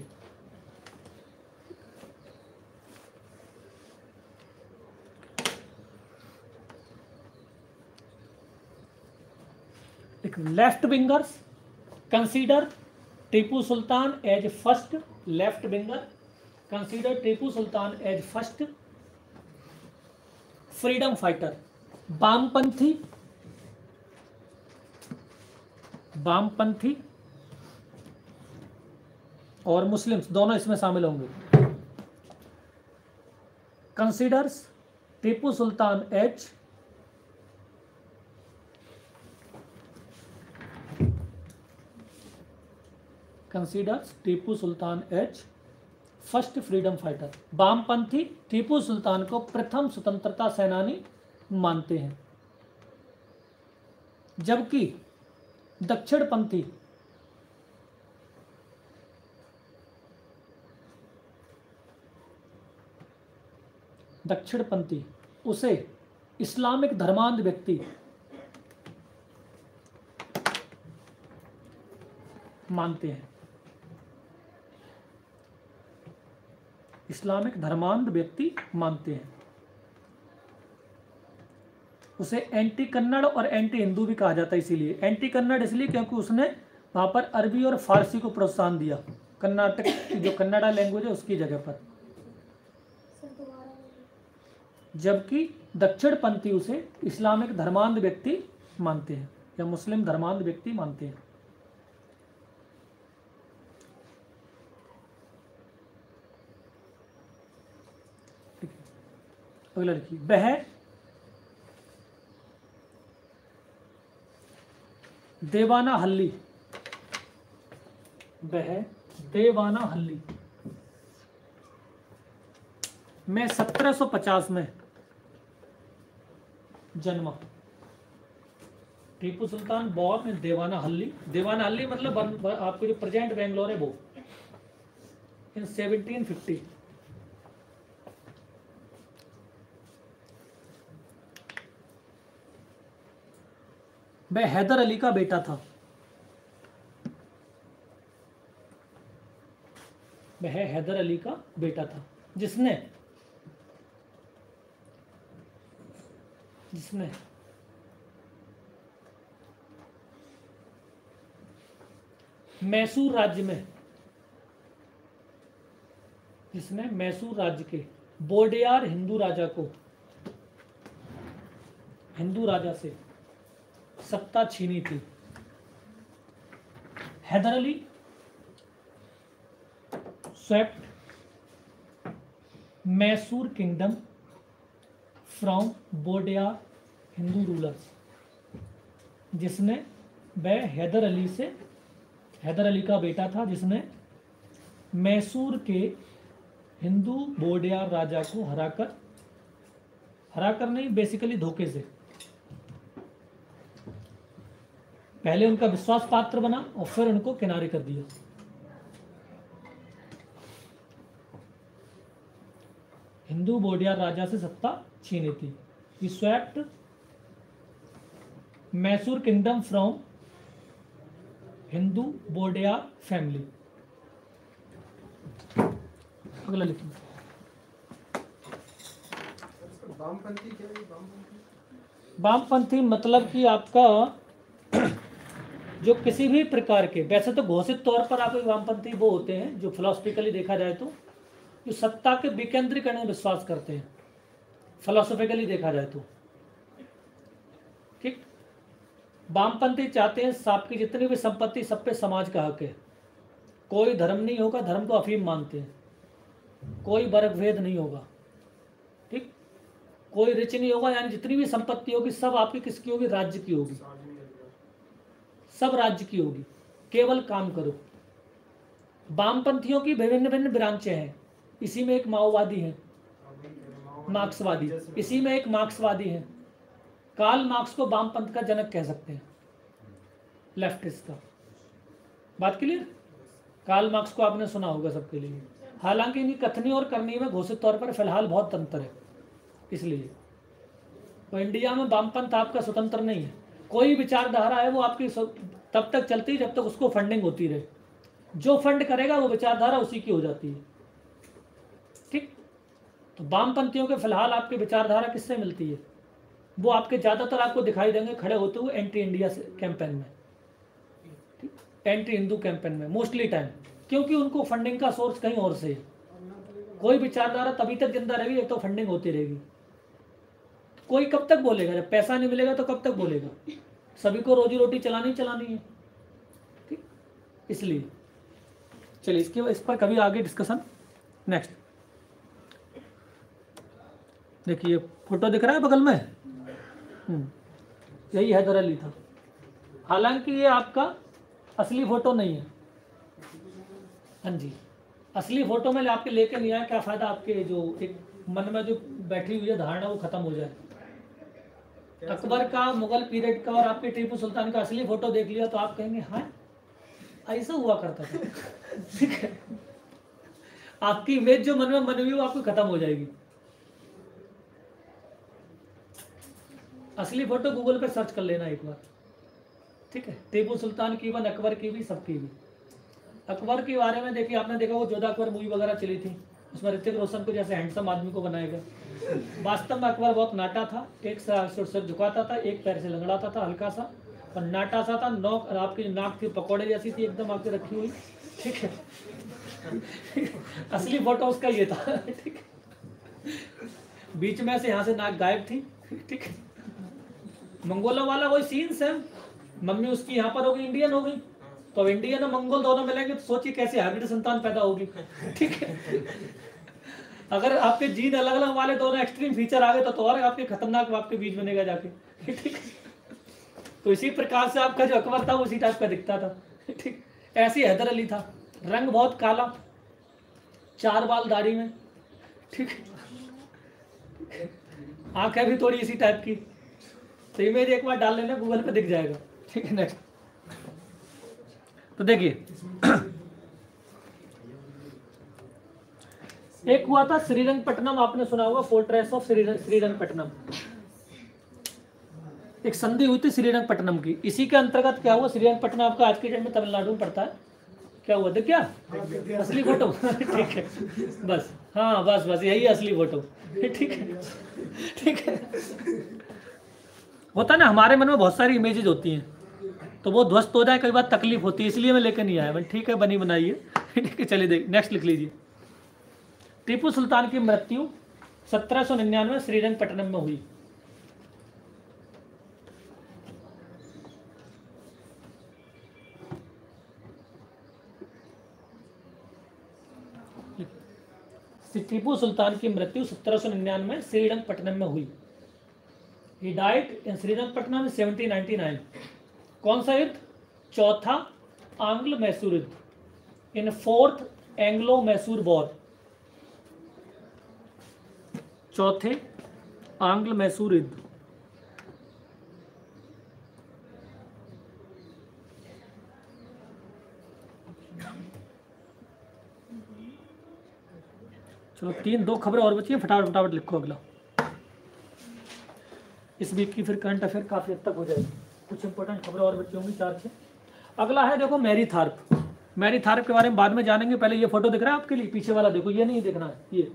[SPEAKER 1] Left wingers consider Tipu Sultan as first, left winger consider Tipu Sultan as first freedom fighter. वामपंथी और मुस्लिम्स दोनों इसमें शामिल होंगे। Considers Tipu Sultan as first freedom fighter. वामपंथी टीपू सुल्तान को प्रथम स्वतंत्रता सेनानी मानते हैं, जबकि दक्षिणपंथी उसे इस्लामिक धर्मांध व्यक्ति मानते हैं। इस्लामिक धर्मांध व्यक्ति मानते हैं, उसे एंटी कन्नड़ और एंटी हिंदू भी कहा जाता है। इसीलिए एंटी कन्नड़ इसलिए क्योंकि उसने वहां पर अरबी और फारसी को प्रोत्साहन दिया, कर्नाटक की जो कन्नड़ा लैंग्वेज है उसकी जगह पर। जबकि दक्षिणपंथी उसे इस्लामिक धर्मांध व्यक्ति मानते हैं या मुस्लिम धर्मांध व्यक्ति मानते हैं। अगला लिखिए, वह देवानाहल्ली में 1750 में जन्मा। टीपू सुल्तान बॉर्न इन देवानाहल्ली मतलब आपको जो प्रेजेंट बेंगलोर है वो, इन 1750। वह हैदर अली का बेटा था। जिसने मैसूर राज्य के बोडियार हिंदू राजा से सत्ता छीनी थी। Haider Ali swept Mysore kingdom from Wodeyar Hindu rulers, जिसने वह हैदर अली का बेटा था जिसने मैसूर के हिंदू बोडियार राजा को हराकर नहीं, बेसिकली धोखे से पहले उनका विश्वास पात्र बना और फिर उनको किनारे कर दिया। हिंदू बोडियार राजा से सत्ता छीनी थी। He swept Mysore kingdom from Hindu Wodeyar family. अगला लिखिए। वामपंथी मतलब कि आपका जो किसी भी प्रकार के, वैसे तो घोषित तौर पर आपके वामपंथी वो होते हैं जो फिलोसफिकली देखा जाए तो जो सत्ता के विकेंद्रीकरण में विश्वास करते हैं, फिलोसफिकली देखा जाए तो। ठीक, वामपंथी चाहते हैं आपकी जितनी भी संपत्ति सब पे समाज का हक है, कोई धर्म नहीं होगा, धर्म को अफीम मानते हैं, कोई वर्ग भेद नहीं होगा, ठीक, कोई रिच नहीं होगा, यानी जितनी भी संपत्ति होगी सब आपकी किसकी होगी, राज्य की होगी, सब राज्य की होगी, केवल काम करो। वामपंथियों की विभिन्न विभिन्न ब्रांचें हैं, इसी में एक माओवादी है, मार्क्सवादी, इसी में एक मार्क्सवादी है। कार्ल मार्क्स को वामपंथ का जनक कह सकते हैं, लेफ्टिस्ट का। बात क्लियर? कार्ल मार्क्स को आपने सुना होगा सबके लिए। हालांकि इनकी कथनी और करनी में घोषित तौर पर फिलहाल बहुत अंतर है, इसलिए तो इंडिया में वामपंथ आपका स्वतंत्र नहीं है। कोई विचारधारा है वो आपकी तब तक चलती है जब तक उसको फंडिंग होती रहे, जो फंड करेगा वो विचारधारा उसी की हो जाती है। ठीक, तो वामपंथियों के फिलहाल आपकी विचारधारा किससे मिलती है? वो आपके ज्यादातर आपको दिखाई देंगे खड़े होते हुए एंटी इंडिया कैंपेन में, ठीक, एंटी हिंदू कैंपेन में मोस्टली टाइम, क्योंकि उनको फंडिंग का सोर्स कहीं और से है। कोई विचारधारा तभी तक जिंदा रहेगी एक तो फंडिंग होती रहेगी। कोई कब तक बोलेगा? जब पैसा नहीं मिलेगा तो कब तक बोलेगा? सभी को रोजी रोटी चलानी है, ठीक, इसलिए चलिए इस पर कभी आगे डिस्कशन। नेक्स्ट देखिए, फोटो दिख रहा है बगल में, यही हैदर अली था। हालांकि ये आपका असली फोटो नहीं है। हाँ जी, असली फोटो में आपके लेके नहीं आया, क्या फायदा आपके जो एक मन में जो बैठी हुई है धारणा वो खत्म हो जाए। अकबर का, मुगल पीरियड का और आपके टीपू सुल्तान का असली फोटो देख लिया तो आप कहेंगे हाँ ऐसा हुआ करता था। ठीक है, आपकी इमेज जो मन में बनी हुई वो आपको खत्म हो जाएगी। असली फोटो गूगल पे सर्च कर लेना एक बार, ठीक है, टीपू सुल्तान की वन, अकबर की भी, सबकी भी। अकबर के बारे में देखिए, आपने देखा वो जोधा अकबर मूवी वगैरह चली थी, उसमें ऋतिक रोशन को जैसे हैंडसम आदमी को बनाया गया। वास्तव में अकबर बहुत नाटा था, एक सिर झुकाता था, एक पैर से लंगड़ाता था हल्का सा, और नाटा सा था। नोक आपकी नाक थी पकौड़े जैसी थी एकदम आपकी रखी हुई, ठीक है। असली फोटो उसका ये था, ठीक है, बीच में से यहाँ से नाक गायब थी, ठीक है। मंगोलों वाला वही सीन सेम, मम्मी उसकी यहाँ पर होगी, इंडियन होगी, तो इंडियन और मंगोल दोनों मिलेंगे तो सोचिए कैसे हाइब्रिड संतान पैदा होगी, ठीक है। अगर आपके जीन अलग अलग वाले दोनों एक्सट्रीम फीचर आ गए तो और आपके खतरनाक आपके बीच बनेगा जाके, ठीक है। तो इसी प्रकार से आपका जो अकबर था वो उसी टाइप का दिखता था, ठीक। ऐसे हैदर अली था, रंग बहुत काला, 4 बाल दाढ़ी में, ठीक है, आंखें भी थोड़ी इसी टाइप की। तो इमेज एक बार डाल लेना, गूगल पे दिख जाएगा, ठीक है। नेक्स्ट तो देखिए, एक हुआ था श्रीरंगपट्टनम, आपने सुना होगा, फोर्ट्रेस ऑफ श्रीरंगपट्टनम। एक संधि हुई थी श्रीरंगपट्टनम की, इसी के अंतर्गत क्या हुआ, श्रीरंगपट्टनम आपका आज के डेट में तमिलनाडु में पड़ता है। क्या हुआ था, क्या असली फोटो, ठीक है, बस, हाँ बस बस यही असली फोटो, ठीक है, ठीक है। होता है ना, हमारे मन में बहुत सारी इमेजेस होती हैं, तो वो ध्वस्त हो जाए कई बार तकलीफ होती है, इसलिए मैं लेकर नहीं आया। मैं ठीक है, बनी बनाइए, ठीक है। चलिए देख, नेक्स्ट लिख लीजिए। टीपू सुल्तान की मृत्यु 1799 श्रीरंगपट्टनम में हुई। टीपू सुल्तान की मृत्यु 1799 में श्रीरंगपट्टनम में हुई। He died in Srirangapatna 1799। कौन सा युद्ध? चौथा आंग्ल मैसूर युद्ध, in fourth Anglo Mysore war. चौथे आंग्ल मैसूर युद्ध। चलो 3-2 खबरें और बची हैं, फटाफट फटाफट लिखो अगला। इस वीक की फिर करंट अफेयर काफी हद तक हो जाएगी, कुछ इंपॉर्टेंट खबरें और बची होंगी 4-6। अगला है देखो मैरी थार्प। मैरी थार्प के बारे में बाद में जानेंगे, पहले ये फोटो दिख रहा है आपके लिए, पीछे वाला देखो, ये नहीं देखना है, ये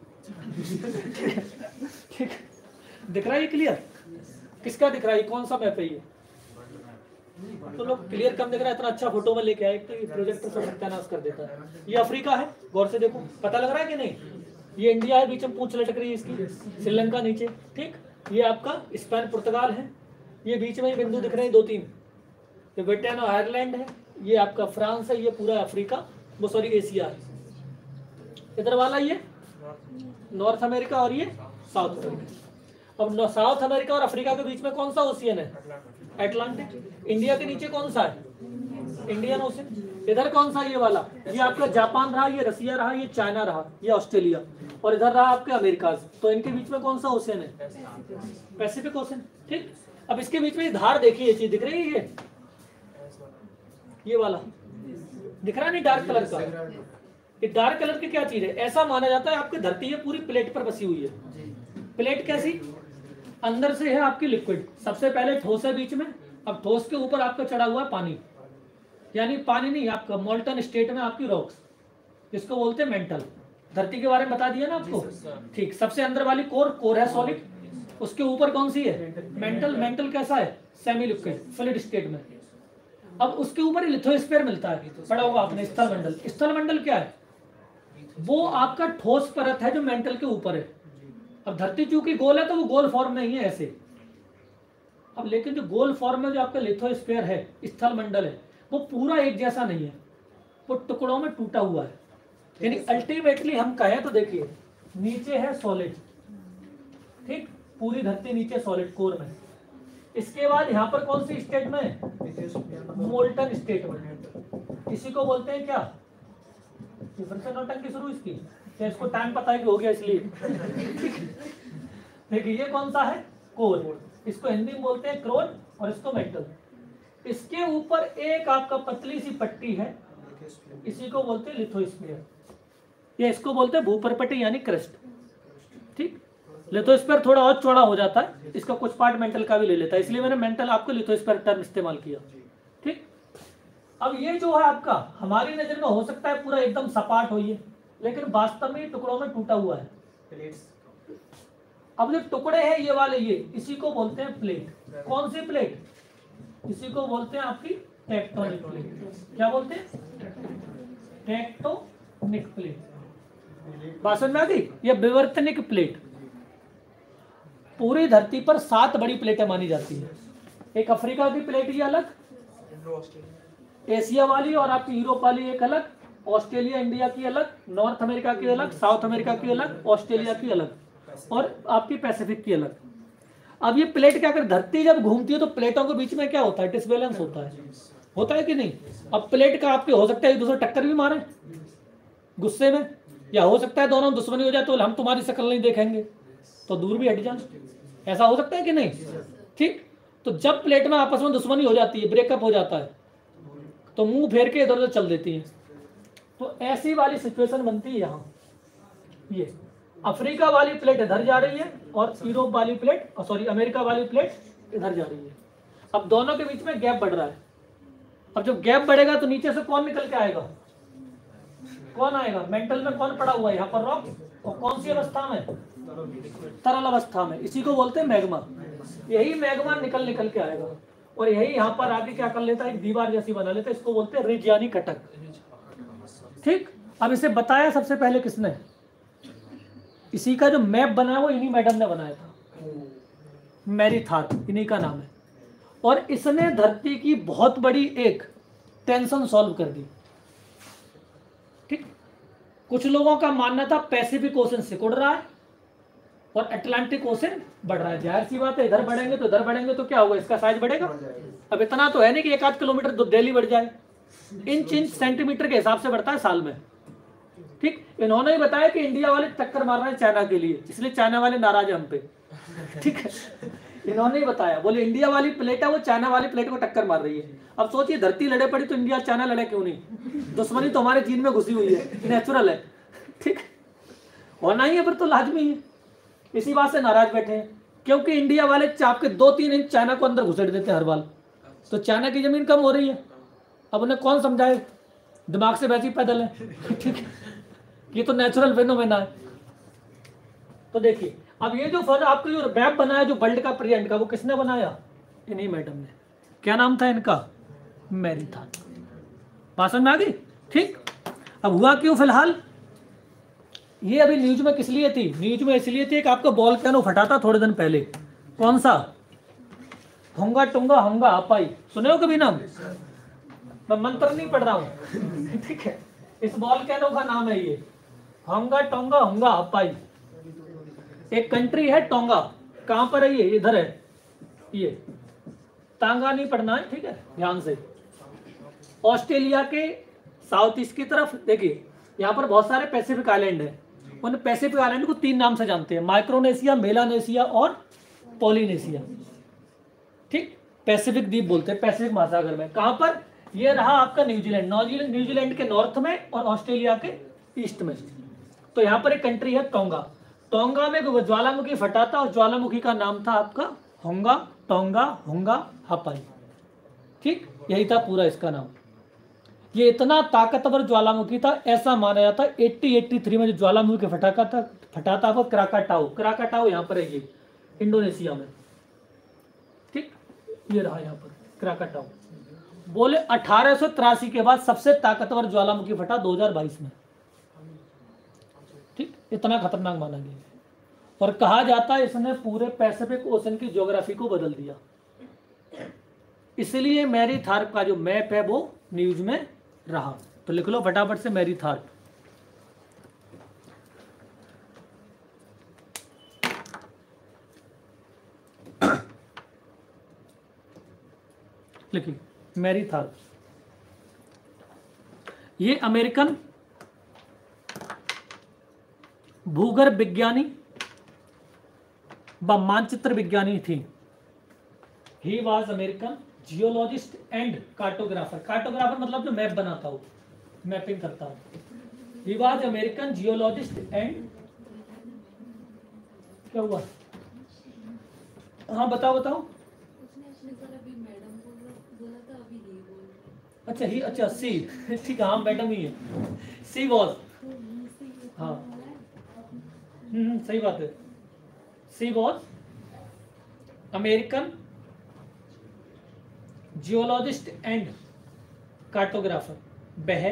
[SPEAKER 1] ठीक दिख रहा है, ये क्लियर? किसका दिख रहा है, कौन सा मैप है ये? तो लोग क्लियर कम दिख रहा है, इतना अच्छा फोटो में लेके आए तो ये प्रोजेक्टर से सत्यानाश कर देता है। ये अफ्रीका है, गौर से देखो, पता लग रहा है कि नहीं? ये इंडिया है, बीच में पूंछ लटक रही है इसकी, श्रीलंका नीचे, ठीक। ये आपका स्पेन पुर्तगाल है, ये बीच में ही बिंदु दिख रहे हैं 2-3, ये ब्रिटेन और आयरलैंड है, ये आपका फ्रांस है, ये पूरा अफ्रीका, वो सॉरी एशिया है। इधर वाला ये नॉर्थ अमेरिका और ये साउथ अमेरिका। अब साउथ अमेरिका और अफ्रीका के बीच में कौन सा ओशियन है? अटलांटिक। इंडिया के नीचे कौन सा है? Indian ocean. इधर कौन सा? ये वाला, ये आपका जापान रहा, ये रसिया रहा, ये चाइना रहा, ये ऑस्ट्रेलिया, और इधर रहा आपके अमेरिका। तो इनके बीच में कौन सा ओशियन है? पैसिफिक ओशियन, ठीक। अब इसके बीच में धार देखिए, ये चीज दिख रही है, ये वाला दिख रहा नहीं डार्क कलर का? ये डार्क कलर की क्या चीज है? ऐसा माना जाता है आपकी धरती है पूरी प्लेट पर बसी हुई है। प्लेट कैसी? अंदर से है आपकी लिक्विड, सबसे पहले ठोस है बीच में, अब ठोस के ऊपर आपका चढ़ा हुआ है पानी, यानी पानी नहीं, आपका मोल्टन स्टेट में आपकी रॉक्स, इसको बोलते हैं मेंटल। धरती के बारे में बता दिया ना आपको, ठीक। सबसे अंदर वाली कोर है सॉलिड, उसके ऊपर कौन सी है? मेंटल। मेंटल कैसा है? सेमी लिक्विड, फ्लूइड स्टेट में। अब उसके ऊपर लिथोस्फीयर मिलता है, पढ़ा होगा आपने, स्थल मंडल। स्थल मंडल क्या है? वो आपका ठोस परत है जो मेंटल के ऊपर है। अब धरती चूंकि गोल है तो वो गोल फॉर्म में ही है ऐसे। अब लेकिन जो गोल फॉर्म में जो आपका लिथोस्फीयर है, स्थल मंडल है, वो पूरा एक जैसा नहीं है, वो टुकड़ों में टूटा हुआ है। यानी अल्टीमेटली हम कहें तो देखिए, नीचे है सॉलिड, ठीक, पूरी धरती नीचे सॉलिड कोर में। इसके बाद यहाँ पर कौन सी स्टेट में? मोल्टन स्टेट में। इसी को बोलते हैं क्या? फिर से नौटंकी शुरू इसकी, क्या इसको टाइम पता है कि हो गया इसलिए? देखिए ये कौन सा है? कोर। इसको हिंदी में बोलते हैं क्रोन और इसको मेंटल। इसके ऊपर एक आपका पतली सी पट्टी है, इसी को बोलते हैं लिथोस्फीयर, या इसको बोलते हैं भूपरपट्टी यानी क्रस्ट, ठीक। लिथोस्फीयर थोड़ा और चौड़ा हो जाता है, इसका कुछ पार्ट मेंटल का भी ले लेता है, इसलिए मैंने मेंटल आपको लिथोस्फीयर टर्म इस्तेमाल किया, ठीक। अब ये जो है आपका हमारी नजर में हो सकता है पूरा एकदम सपाट हो ये, लेकिन वास्तव में टुकड़ों में टूटा हुआ है। अब जो टुकड़े हैं ये वाले, ये इसी को बोलते हैं प्लेट। कौन सी प्लेट? इसी को बोलते हैं आपकी टेक्टोनिक प्लेट। क्या बोलते हैं? Tectonic plate. बात समझ में आ गई? ये विवर्तनिक प्लेट। पूरी धरती पर 7 बड़ी प्लेटें मानी जाती है। एक अफ्रीका की प्लेट ये अलग, एशिया वाली और आपकी यूरोप वाली एक अलग, ऑस्ट्रेलिया इंडिया की अलग, नॉर्थ अमेरिका की अलग, साउथ अमेरिका की अलग, ऑस्ट्रेलिया की अलग, और आपकी पैसिफिक की अलग। अब ये प्लेट क्या कर, धरती जब घूमती है तो प्लेटों के बीच में क्या होता है? डिसबैलेंस होता है कि नहीं? अब प्लेट का आपके हो सकता है एक दूसरे टक्कर भी मारे गुस्से में, या हो सकता है दोनों दुश्मनी हो जाए तो हम तुम्हारी शक्ल नहीं देखेंगे तो दूर भी हट जाए, ऐसा हो सकता है कि नहीं? ठीक। तो जब प्लेट में आपस में दुश्मनी हो जाती है, ब्रेकअप हो जाता है, तो मुंह फेर के इधर उधर चल देती है। तो ऐसी वाली सिचुएशन बनती है यहाँ। ये अफ्रीका वाली प्लेट इधर जा रही है और यूरोप वाली प्लेट, सॉरी अमेरिका वाली प्लेट इधर जा रही है। अब दोनों के बीच में गैप बढ़ रहा है। अब जब गैप बढ़ेगा तो नीचे से कौन निकल के आएगा? कौन आएगा? मेंटल में कौन पड़ा हुआ है यहाँ पर? रॉक। और कौन सी अवस्था में? तरल अवस्था में। इसी को बोलते हैं मैग्मा। यही मैग्मा निकल के आएगा और यही यहाँ पर आके क्या कर लेता है? एक दीवार जैसी बना लेता है। इसको बोलते हैं रिज यानी कटक। ठीक। अब इसे बताया सबसे पहले किसने? इसी का जो मैप बनाया वो इन्हीं मैडम ने बनाया था, मैरी थार्प, इन्हीं का नाम है। और इसने धरती की बहुत बड़ी एक टेंशन सॉल्व कर दी। ठीक। कुछ लोगों का मानना था पैसिफिक ओशन सिकुड़ रहा है और अटलांटिक ओशन बढ़ रहा है। जाहिर सी बात है, इधर बढ़ेंगे तो इधर बढ़ेंगे तो क्या होगा, इसका साइज बढ़ेगा। अब इतना तो है नहीं कि 1-8 किलोमीटर डेली बढ़ जाए, इंच सेंटीमीटर के हिसाब से बढ़ता है साल में। ठीक, इन्होंने ही बताया कि इंडिया वाले टक्कर मार रहे हैं चाइना के लिए, इसलिए चाइना वाले नाराज है हम पे। ठीक है, इन्होंने ही बताया, बोले इंडिया वाली प्लेट है वो चाइना वाली प्लेट को टक्कर मार रही है। अब सोचिए धरती लड़े पड़ी तो इंडिया चाइना लड़े क्यों नहीं, दुश्मनी तो हमारे चीन में घुसी हुई है, नेचुरल है। ठीक, होना ही है फिर तो, लाजमी है। इसी बात से नाराज बैठे हैं, क्योंकि इंडिया वाले चाप के 2-3 इंच चाइना को अंदर घुसेड़ देते हैं हर बार, तो चाइना की जमीन कम हो रही है। अब उन्हें कौन समझाए, दिमाग से वैसे ही पैदल है। ठीक है, ये तो नेचुरल फेनोमेना है। तो देखिए, अब ये जो आपको जो मैप बनाया जो वर्ल्ड का प्रेजेंट का, वो किसने बनाया, इन्हीं मैडम ने। क्या नाम था इनका, मैरीथॉन। बात समझ में आ गई। ठीक, अब हुआ क्यों, फिलहाल ये अभी न्यूज में किस लिए थी, न्यूज में इसलिए थी कि आपका बॉल कैनो फटा था थोड़े दिन पहले। कौन सा, होंगा टोंगा होंगा अपाई, सुने हो कभी नाम, मैं मंत्र नहीं पढ़ रहा हूं। ठीक है, इस बॉल कैनो का नाम है ये, होंगा टोंगा होंगा अपाई। एक कंट्री है टोंगा, कहां पर है ये, इधर है, ये तांगा नहीं पढ़ना है, ठीक है, ध्यान से। ऑस्ट्रेलिया के साउथ ईस्ट की तरफ देखिए, यहाँ पर बहुत सारे पैसिफिक आइलैंड है। उन पैसिफिक आइलैंड को 3 नाम से जानते हैं, माइक्रोनेशिया, मेलानेशिया और पॉलिनेशिया। ठीक, पैसिफिक द्वीप बोलते हैं पैसिफिक महासागर में। कहां पर, ये रहा आपका न्यूजीलैंड, न्यूजीलैंड के नॉर्थ में और ऑस्ट्रेलिया के ईस्ट में। तो यहाँ पर एक कंट्री है टोंगा। टोंगा में ज्वालामुखी फटा था और ज्वालामुखी का नाम था आपका होंगा टोंगा होंगा हपाई। ठीक, यही था पूरा इसका नाम। ये इतना ताकतवर ज्वालामुखी था, ऐसा माना जाता है 83 में जो ज्वालामुखी फटा था वो क्राकाटाओ यहाँ पर है, ये इंडोनेशिया में। ठीक, ये रहा यहाँ पर क्राकाटाओ। बोले 1883 के बाद सबसे ताकतवर ज्वालामुखी फटा 2022 में। ठीक, इतना खतरनाक माना गया और कहा जाता है इसने पूरे पैसिफिक ओशन की ज्योग्राफी को बदल दिया। इसलिए मैरीथॉर्प का जो मैप है वो न्यूज में रहा। तो लिख लो फटाफट से मैरीथॉर्प। लिखिए मैरीथॉर्प। ये अमेरिकन भूगर्भ विज्ञानी व मानचित्र विज्ञानी थी। He was American geologist and cartographer. Cartographer मतलब जो मैप बनाता हो, मैपिंग करता हो। He was American geologist and, क्या हुआ, हाँ बताओ बताओ। अच्छा ही, अच्छा सी, ठीक है, हाँ मैडम ही है, सी वॉज, हाँ सही बात है। She was American geologist and cartographer. वह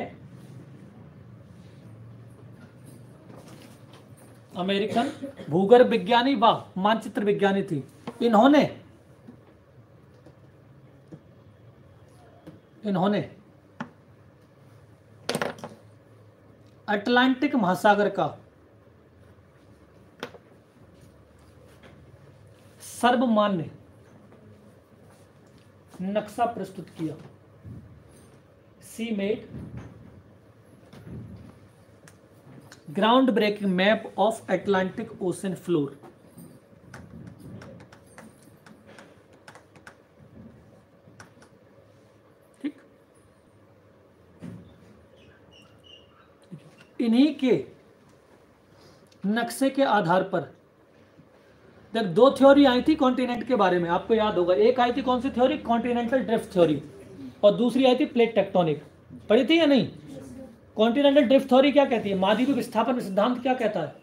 [SPEAKER 1] अमेरिकन भूगर्भ विज्ञानी व मानचित्र विज्ञानी थी। इन्होंने अटलांटिक महासागर का सर्वमान्य नक्शा प्रस्तुत किया। She made ground breaking map of Atlantic ocean floor. ठीक, इन्हीं के नक्शे के आधार पर जब 2 थ्योरी आई थी कॉन्टिनेंट के बारे में, आपको याद होगा। एक आई थी कौन सी थ्योरी, कॉन्टिनेंटल ड्रिफ्ट थ्योरी, और दूसरी आई थी प्लेट टेक्टोनिक। पढ़ी थी या नहीं। कॉन्टिनेंटल ड्रिफ्ट थ्योरी क्या कहती है, महाद्वीप विस्थापन सिद्धांत क्या कहता है,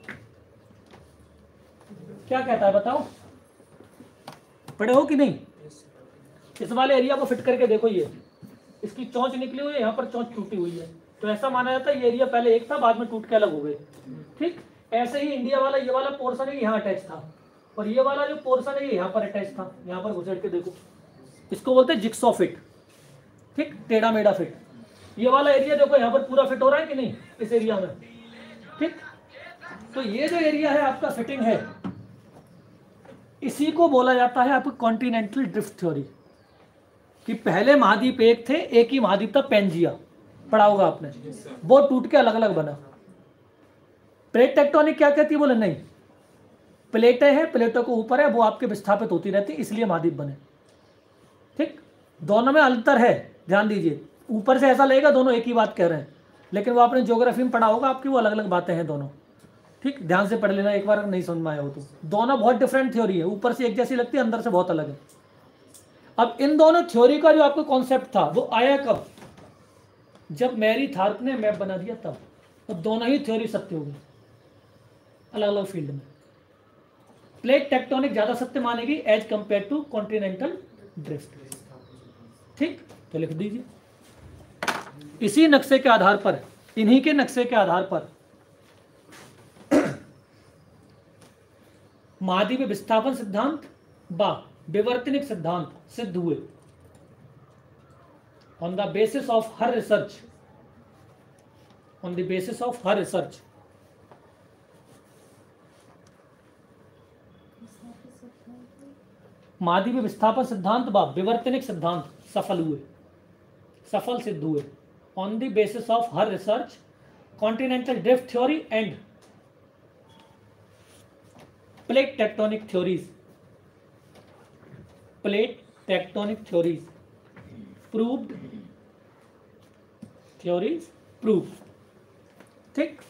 [SPEAKER 1] क्या कहता है बताओ, पढ़े हो कि नहीं। इस वाले एरिया को फिट करके देखो, ये इसकी चोंच निकली हुई है, यहाँ पर चोंच टूटी हुई है, तो ऐसा माना जाता है ये एरिया पहले एक था, बाद में टूट के अलग हो गए। ठीक, ऐसे ही इंडिया वाला ये वाला पोर्शन है यहाँ अटैच था, और ये वाला जो पोर्शन है ये यहाँ पर अटैच था। यहाँ पर घुसेड़ के देखो, इसको बोलते हैं जिक्सॉ फिट। ठीक, टेढ़ा मेढ़ा फिट। ये वाला एरिया देखो यहाँ पर पूरा फिट हो रहा है कि नहीं, इस एरिया में ठीक, तो ये जो एरिया है आपका फिटिंग है, इसी को बोला जाता है आपको कॉन्टिनेंटल ड्रिफ्ट थ्योरी, कि पहले महाद्वीप एक थे, एक ही महाद्वीप था पेंजिया, पढ़ा होगा आपने, वो टूट के अलग अलग बना। प्लेट टेक्टोनिक क्या कहती है, बोले नहीं, प्लेटें हैं, प्लेटों को ऊपर है, वो आपके विस्थापित होती रहती, इसलिए महाद्वीप बने। ठीक, दोनों में अंतर है, ध्यान दीजिए, ऊपर से ऐसा लगेगा दोनों एक ही बात कह रहे हैं, लेकिन वो आपने ज्योग्राफी में पढ़ा होगा आपकी, वो अलग अलग बातें हैं दोनों। ठीक, ध्यान से पढ़ लेना एक बार, नहीं समझ में आया हो तो। दोनों बहुत डिफरेंट थ्योरी है, ऊपर से एक जैसी लगती है, अंदर से बहुत अलग है। अब इन दोनों थ्योरी का जो आपको कॉन्सेप्ट था वो आया कब, जब मैरी थार्प ने मैप बना दिया तब। तो दोनों ही थ्योरी सत्य हो गई अलग अलग फील्ड में। प्लेट टेक्टोनिक ज्यादा सत्य मानेगी as compare to continental drift. ठीक, तो लिख दीजिए, इसी नक्शे के आधार पर, इन्हीं के नक्शे के आधार पर महाद्वीप विस्थापन सिद्धांत व विवर्तनिक सिद्धांत सिद्ध हुए। On the basis of her research, on the basis of her research, महाद्वीप विस्थापन सिद्धांत व विवर्तनिक सिद्धांत सफल हुए, सफल सिद्ध हुए। On the basis of her research, continental drift theory and plate tectonic theories, plate tectonic theories proved, theories prove. ठीक,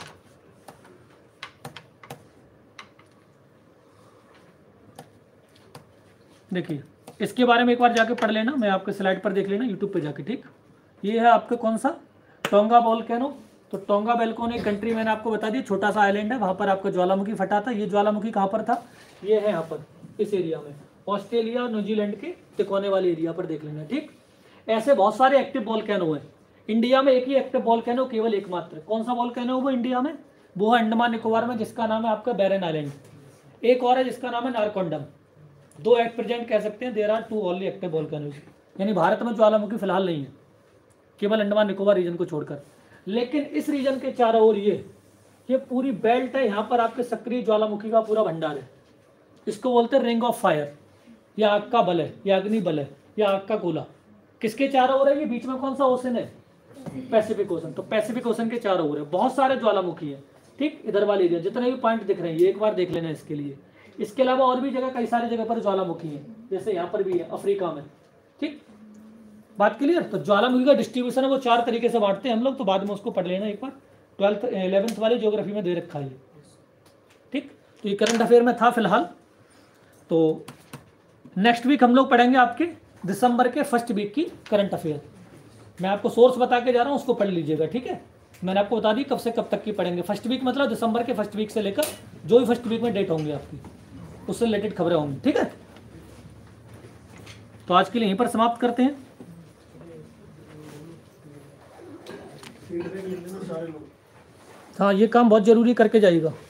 [SPEAKER 1] देखिए इसके बारे में एक बार जाके पढ़ लेना, मैं आपके स्लाइड पर देख लेना यूट्यूब पे जाके। ठीक, ये है आपका कौन सा, टोंगा वोल्केनो। तो टोंगा वोल्केनो एक कंट्री मैंने आपको बता दी, छोटा सा आइलैंड है, वहां पर आपका ज्वालामुखी फटा था। ये ज्वालामुखी कहाँ पर था, ये है यहाँ पर इस एरिया में, ऑस्ट्रेलिया और न्यूजीलैंड के तिकोने वाले एरिया पर देख लेना। ठीक, ऐसे बहुत सारे एक्टिव वोल्केनो हैं। इंडिया में एक ही एक्टिव वोल्केनो केवल एकमात्र, कौन सा वोल्केनो है वो इंडिया में, वो है अंडमान निकोबार में, जिसका नाम है आपका बैरन आइलैंड। एक और है जिसका नाम है नारकोंडम। दो एट प्रेजेंट कह सकते हैं, there are two only active volcanoes. यानी भारत में ज्वालामुखी फिलहाल नहीं है, केवल अंडमान निकोबार रीजन को छोड़कर। लेकिन इस रीजन के चारों ओर ये पूरी बेल्ट है, यहाँ पर आपके सक्रिय ज्वालामुखी का पूरा भंडार है। इसको बोलते हैं रिंग ऑफ फायर, या आग का बल है, या अग्नि बल है, या आग का गोला। किसके चारों ओर है ये, बीच में कौन सा ओशन है, पैसिफिक ओशन। तो पैसिफिक ओशन के चारों ओर है, बहुत सारे ज्वालामुखी है। ठीक, इधर वाले एरिया जितने भी पॉइंट दिख रहे हैं, एक बार देख लेना इसके लिए। इसके अलावा और भी जगह, कई सारी जगह पर ज्वालामुखी है, जैसे यहाँ पर भी है अफ्रीका में। ठीक, बात क्लियर। तो ज्वालामुखी का डिस्ट्रीब्यूशन है वो चार तरीके से बांटते हैं हम लोग, तो बाद में उसको पढ़ लेना एक बार, 12th 11th वाली ज्योग्राफी में दे रखा है। ठीक, तो ये करंट अफेयर में था फिलहाल। तो नेक्स्ट वीक हम लोग पढ़ेंगे आपके दिसंबर के फर्स्ट वीक की करंट अफेयर। मैं आपको सोर्स बता के जा रहा हूँ, उसको पढ़ लीजिएगा। ठीक है, मैंने आपको बता दी कब से कब तक की पढ़ेंगे। फर्स्ट वीक मतलब दिसंबर के फर्स्ट वीक से लेकर जो भी फर्स्ट वीक में डेट होंगी आपकी, उससे रिलेटेड खबरें होंगी। ठीक है, तो आज के लिए यहीं पर समाप्त करते हैं। हाँ, ये काम बहुत जरूरी करके जाइएगा।